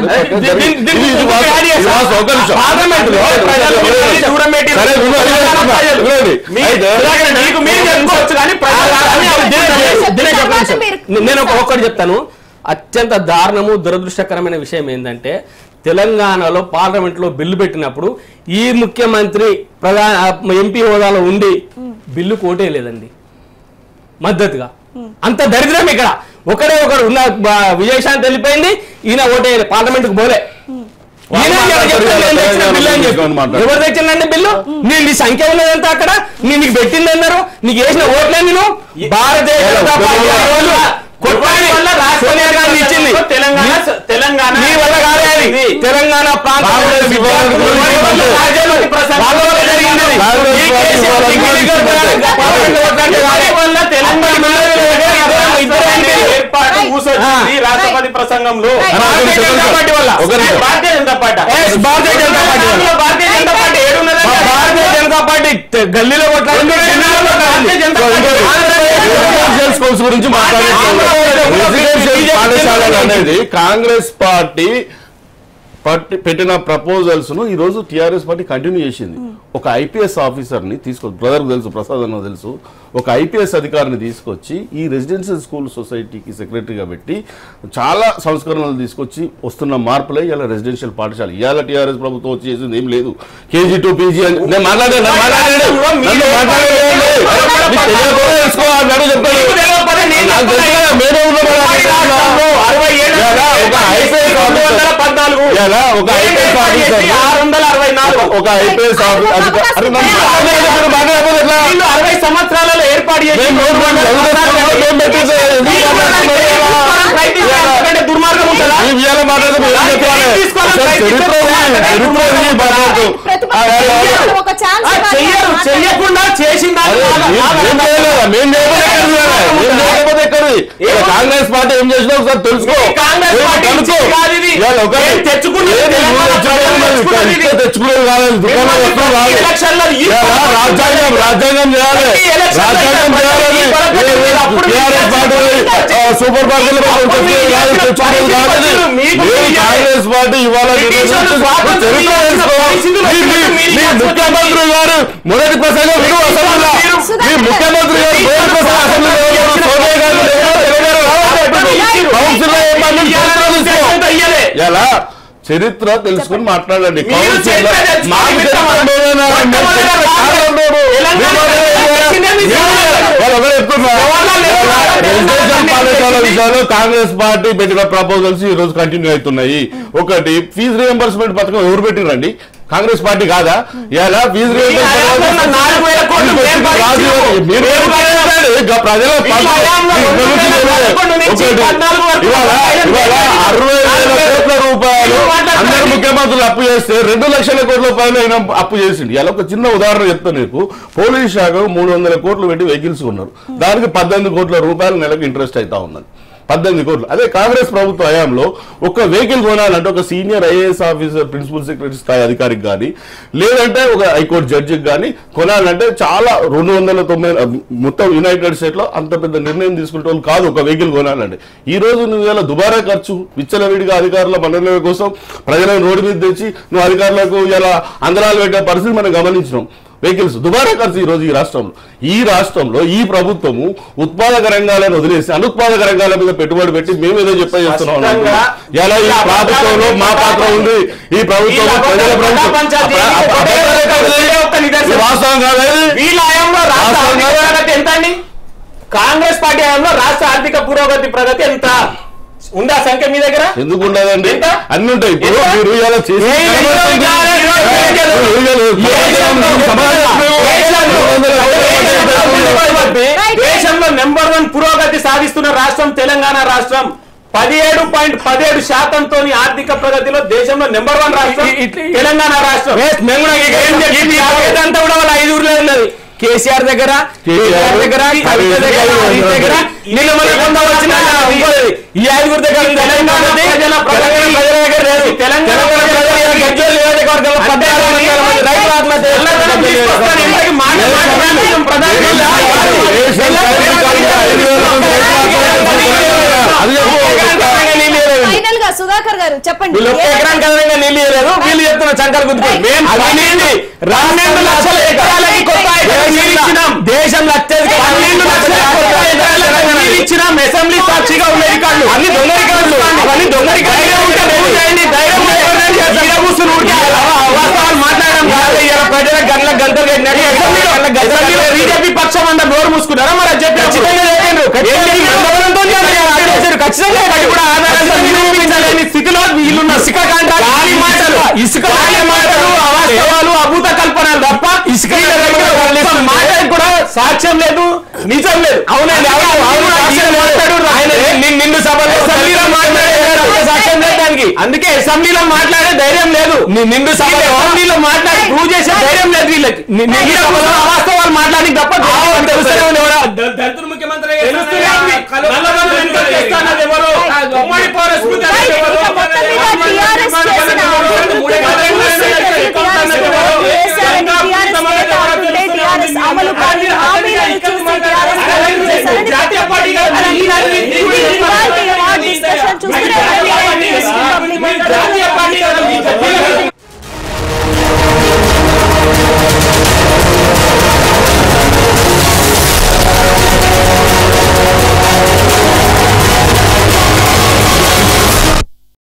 నేను ఒక్కటి చెప్తాను. అత్యంత దారుణము దురదృష్టకరమైన విషయం ఏంటంటే తెలంగాణలో పార్లమెంట్ లో బిల్లు పెట్టినప్పుడు ఈ ముఖ్యమంత్రి ప్రధాన ఎంపీ హోదాలో ఉండి బిల్లు కోటే లేదండి మద్దతుగా. అంత దరిద్రం ఇక్కడ. ఒకడే ఒకడు ఉన్న విజయశాంతి వెళ్ళిపోయింది, ఈయన ఓటే పార్లమెంట్ కు పోలే. ఎవరు తెచ్చిందంటే బిల్లు నేను నీ సంఖ్య ఉన్నదంతా అక్కడ నేను నీకు పెట్టింది అన్నారు నీకు వేసిన ఓట్లే నేను భారతీయ జనతా పార్టీ సోనియా గాంధీ ఇచ్చింది తెలంగాణ తెలంగాణ మీ వల్ల కాదు తెలంగాణ ప్రాంతం రాష్ట్రపతి ప్రసంగంలో భారతీయ జనతా పార్టీ వల్ల భారతీయ జనతా పార్టీ భారతీయ జనతా పార్టీ భారతీయ జనతా పార్టీ ఏడున్నది భారతీయ జనతా పార్టీ గల్లీలో స్కూల్స్ గురించి పాఠశాలలు అనేది కాంగ్రెస్ పార్టీ పెట్టిన ప్రపోజల్స్ ను ఈ రోజు టిఆర్ఎస్ పార్టీ కంటిన్యూ చేసింది. ఒక ఐపీఎస్ ఆఫీసర్ ని తీసుకో బ్రదర్ తెలుసు ప్రసాద్ అన్న తెలుసు ఒక ఐపీఎస్ అధికారిని తీసుకొచ్చి ఈ రెసిడెన్షియల్ స్కూల్ సొసైటీకి సెక్రటరీగా పెట్టి చాలా సంస్కరణలు తీసుకొచ్చి వస్తున్న మార్పులే ఇలా రెసిడెన్షియల్ పాఠశాల ఇవాళ టీఆర్ఎస్ ప్రభుత్వం వచ్చి చేసింది ఏం లేదు. కేజీ టు పీజీ అని నేను మాట్లాడే ఒక ఐపీఎస్ ఆఫీసర్ ఒక ఐపీఎస్ అరవై సంవత్సరాలలో ఏర్పాటు చేసి దుర్మార్గం చెయ్యకుండా చేసిందా కాంగ్రెస్ పార్టీ ఏం చేసినా ఒకసారి తెలుసుకో. తెచ్చుకునేది కాదు దుకాణం వస్తువు కాదు రాజ్యాంగం రాజ్యాంగం చేయాలి రాజ్యాంగం చేయాలని టీఆర్ఎస్ పార్టీ సూపర్ మార్కెట్ తెచ్చుకునేది కాదు. కాంగ్రెస్ పార్టీ ఇవాళ ముఖ్యమంత్రి గారు మొదటి ప్రసంగం విను అసెంబ్లీలో మీ ముఖ్యమంత్రి గారు మొదటి ప్రసంగం అసెంబ్లీలో సోనియా గాంధీ ఎలా చరిత్ర తెలుసుకుని మాట్లాడండి. విషయాలు కాంగ్రెస్ పార్టీ పెట్టిన ప్రపోజల్స్ ఈ రోజు కంటిన్యూ అవుతున్నాయి. ఒకటి ఫీజు రియంబర్స్మెంట్ పథకం ఎవరు పెట్టిరండి? కాంగ్రెస్ పార్టీ కాదా? ఇలా ఫీజు ప్రజల అరవై వేల కోట్ల రూపాయలు అందరు ముఖ్యమంత్రులు అప్పు చేస్తే రెండు లక్షల కోట్ల రూపాయలు అయినా అప్పు చేసింది. ఇలా ఒక చిన్న ఉదాహరణ చెప్తాను నీకు. పోలీస్ శాఖ మూడు వందల కోట్లు పెట్టి వెహికల్స్ ఉన్నారు, దానికి పద్దెనిమిది కోట్ల రూపాయలు నెలకు ఇంట్రెస్ట్ అవుతా ఉన్నది. పద్దెనిమిది కోట్లు. అదే కాంగ్రెస్ ప్రభుత్వ హయాంలో ఒక వెహికల్ కొనాలంటే ఒక senior IAS officer principal secretary స్థాయి అధికారికి కానీ లేదంటే ఒక హైకోర్టు జడ్జికి కానీ కొనాలంటే చాలా రెండు వందల తొంభై మొత్తం యునైటెడ్ స్టేట్ లో అంత పెద్ద నిర్ణయం తీసుకుంటే వాళ్ళు కాదు ఒక వెహికల్ కొనాలంటే. ఈ రోజు నువ్వు ఇలా దుబారా ఖర్చు విచ్చలవిడిగా అధికారుల మనోల కోసం ప్రజలను రోడ్డు మీద తెచ్చి నువ్వు అధికారులకు ఇలా అందరాలు పెట్టే పరిస్థితి మనం గమనించినాం. వెహికల్స్ దుబారా ఖర్చు ఈ రోజు ఈ రాష్ట్రంలో ఈ రాష్ట్రంలో ఈ ప్రభుత్వము ఉత్పాదక రంగాలను వదిలేసి అనుత్పాదక రంగాల మీద పెట్టుబడి పెట్టి మేము ఏదో చెప్పే చేస్తున్నాం. ఎలా ఈ ప్రభుత్వంలో మా పాత్ర ఉంది, ఈ ప్రభుత్వం ప్రజల ప్రభుత్వం వాస్తవం కాదు. కాంగ్రెస్ పార్టీ హయాంలో రాష్ట్ర ఆర్థిక పురోగతి ప్రగతి ఎంత ఉందా సంఖ్య మీ దగ్గర? ఎందుకు ఉండదండి, అన్ని ఉంటాయి. ఇప్పుడు మీరు ఇలా చేసి దేశంలో నెంబర్ వన్ పురోగతి సాధిస్తున్న రాష్ట్రం తెలంగాణ రాష్ట్రం. పదిహేడు పాయింట్ పదిహేడు శాతంతో ఆర్థిక ప్రగతిలో దేశంలో నెంబర్ వన్ రాష్ట్రం తెలంగాణ రాష్ట్రం. అంతా కూడా వాళ్ళ ఐదుగురులో ఉన్నది. కేసీఆర్ దగ్గర కేసీఆర్ దగ్గర కవిత దగ్గర దగ్గర నిన్న మన కొంత వచ్చిన ఈ ఐదుగురు దగ్గర తెలంగాణ ప్రజల ప్రజల దగ్గర లేదు. తెలంగాణ నియోజకవర్గంలో పద్నాలుగు రైతు ఆత్మహత్య సుధాకర్ గారు చెప్పండి. ఎకరానికి అదనంగా నీళ్ళు ఇవ్వలేదు, వీళ్ళు చెప్తున్న చంకలు గుర్తుపోయి రెండు లక్షల ఎకరాలకి కొత్త ఇచ్చినాం. దేశంలో అత్యధిక పన్నెండు లక్షల ఇచ్చినాం. అసెంబ్లీ సాక్షిగా ఉన్న రికార్డులు అన్ని దొంగ రికార్డులు, అవన్నీ దొంగ రికార్డులు మాట్లాడడం ప్రజల గంటల గంటలు బీజేపీ పక్షం అంతా నోరు మూసుకున్నారా? మరి అది చెప్పి ఖచ్చితంగా ఖచ్చితంగా కూడా ఆధారంగా నిరూపించలేని స్థితిలో వీళ్ళున్న సిక్క కాంట్రాక్ట్ మాటలు ఇసుక మాటలు అవాస్తవాలు అభూత కల్పనలు తప్ప ఇసుక మాట కూడా సాక్ష్యం లేదు, నిజం లేదు. అవునండి, నిన్ను సభలో అసెంబ్లీలో మాట్లాడే సాక్ష్యం లేదు దానికి. అందుకే అసెంబ్లీలో మాట్లాడే ధైర్యం లేదు. నిండు సభలో అసెంబ్లీలో మాట్లాడి ప్రూవ్ చేసే ధైర్యం లేదు వీళ్ళకి. అవాస్తవాలు మాట్లాడి తప్ప దళితులు ముఖ్యమంత్రి ఎవరు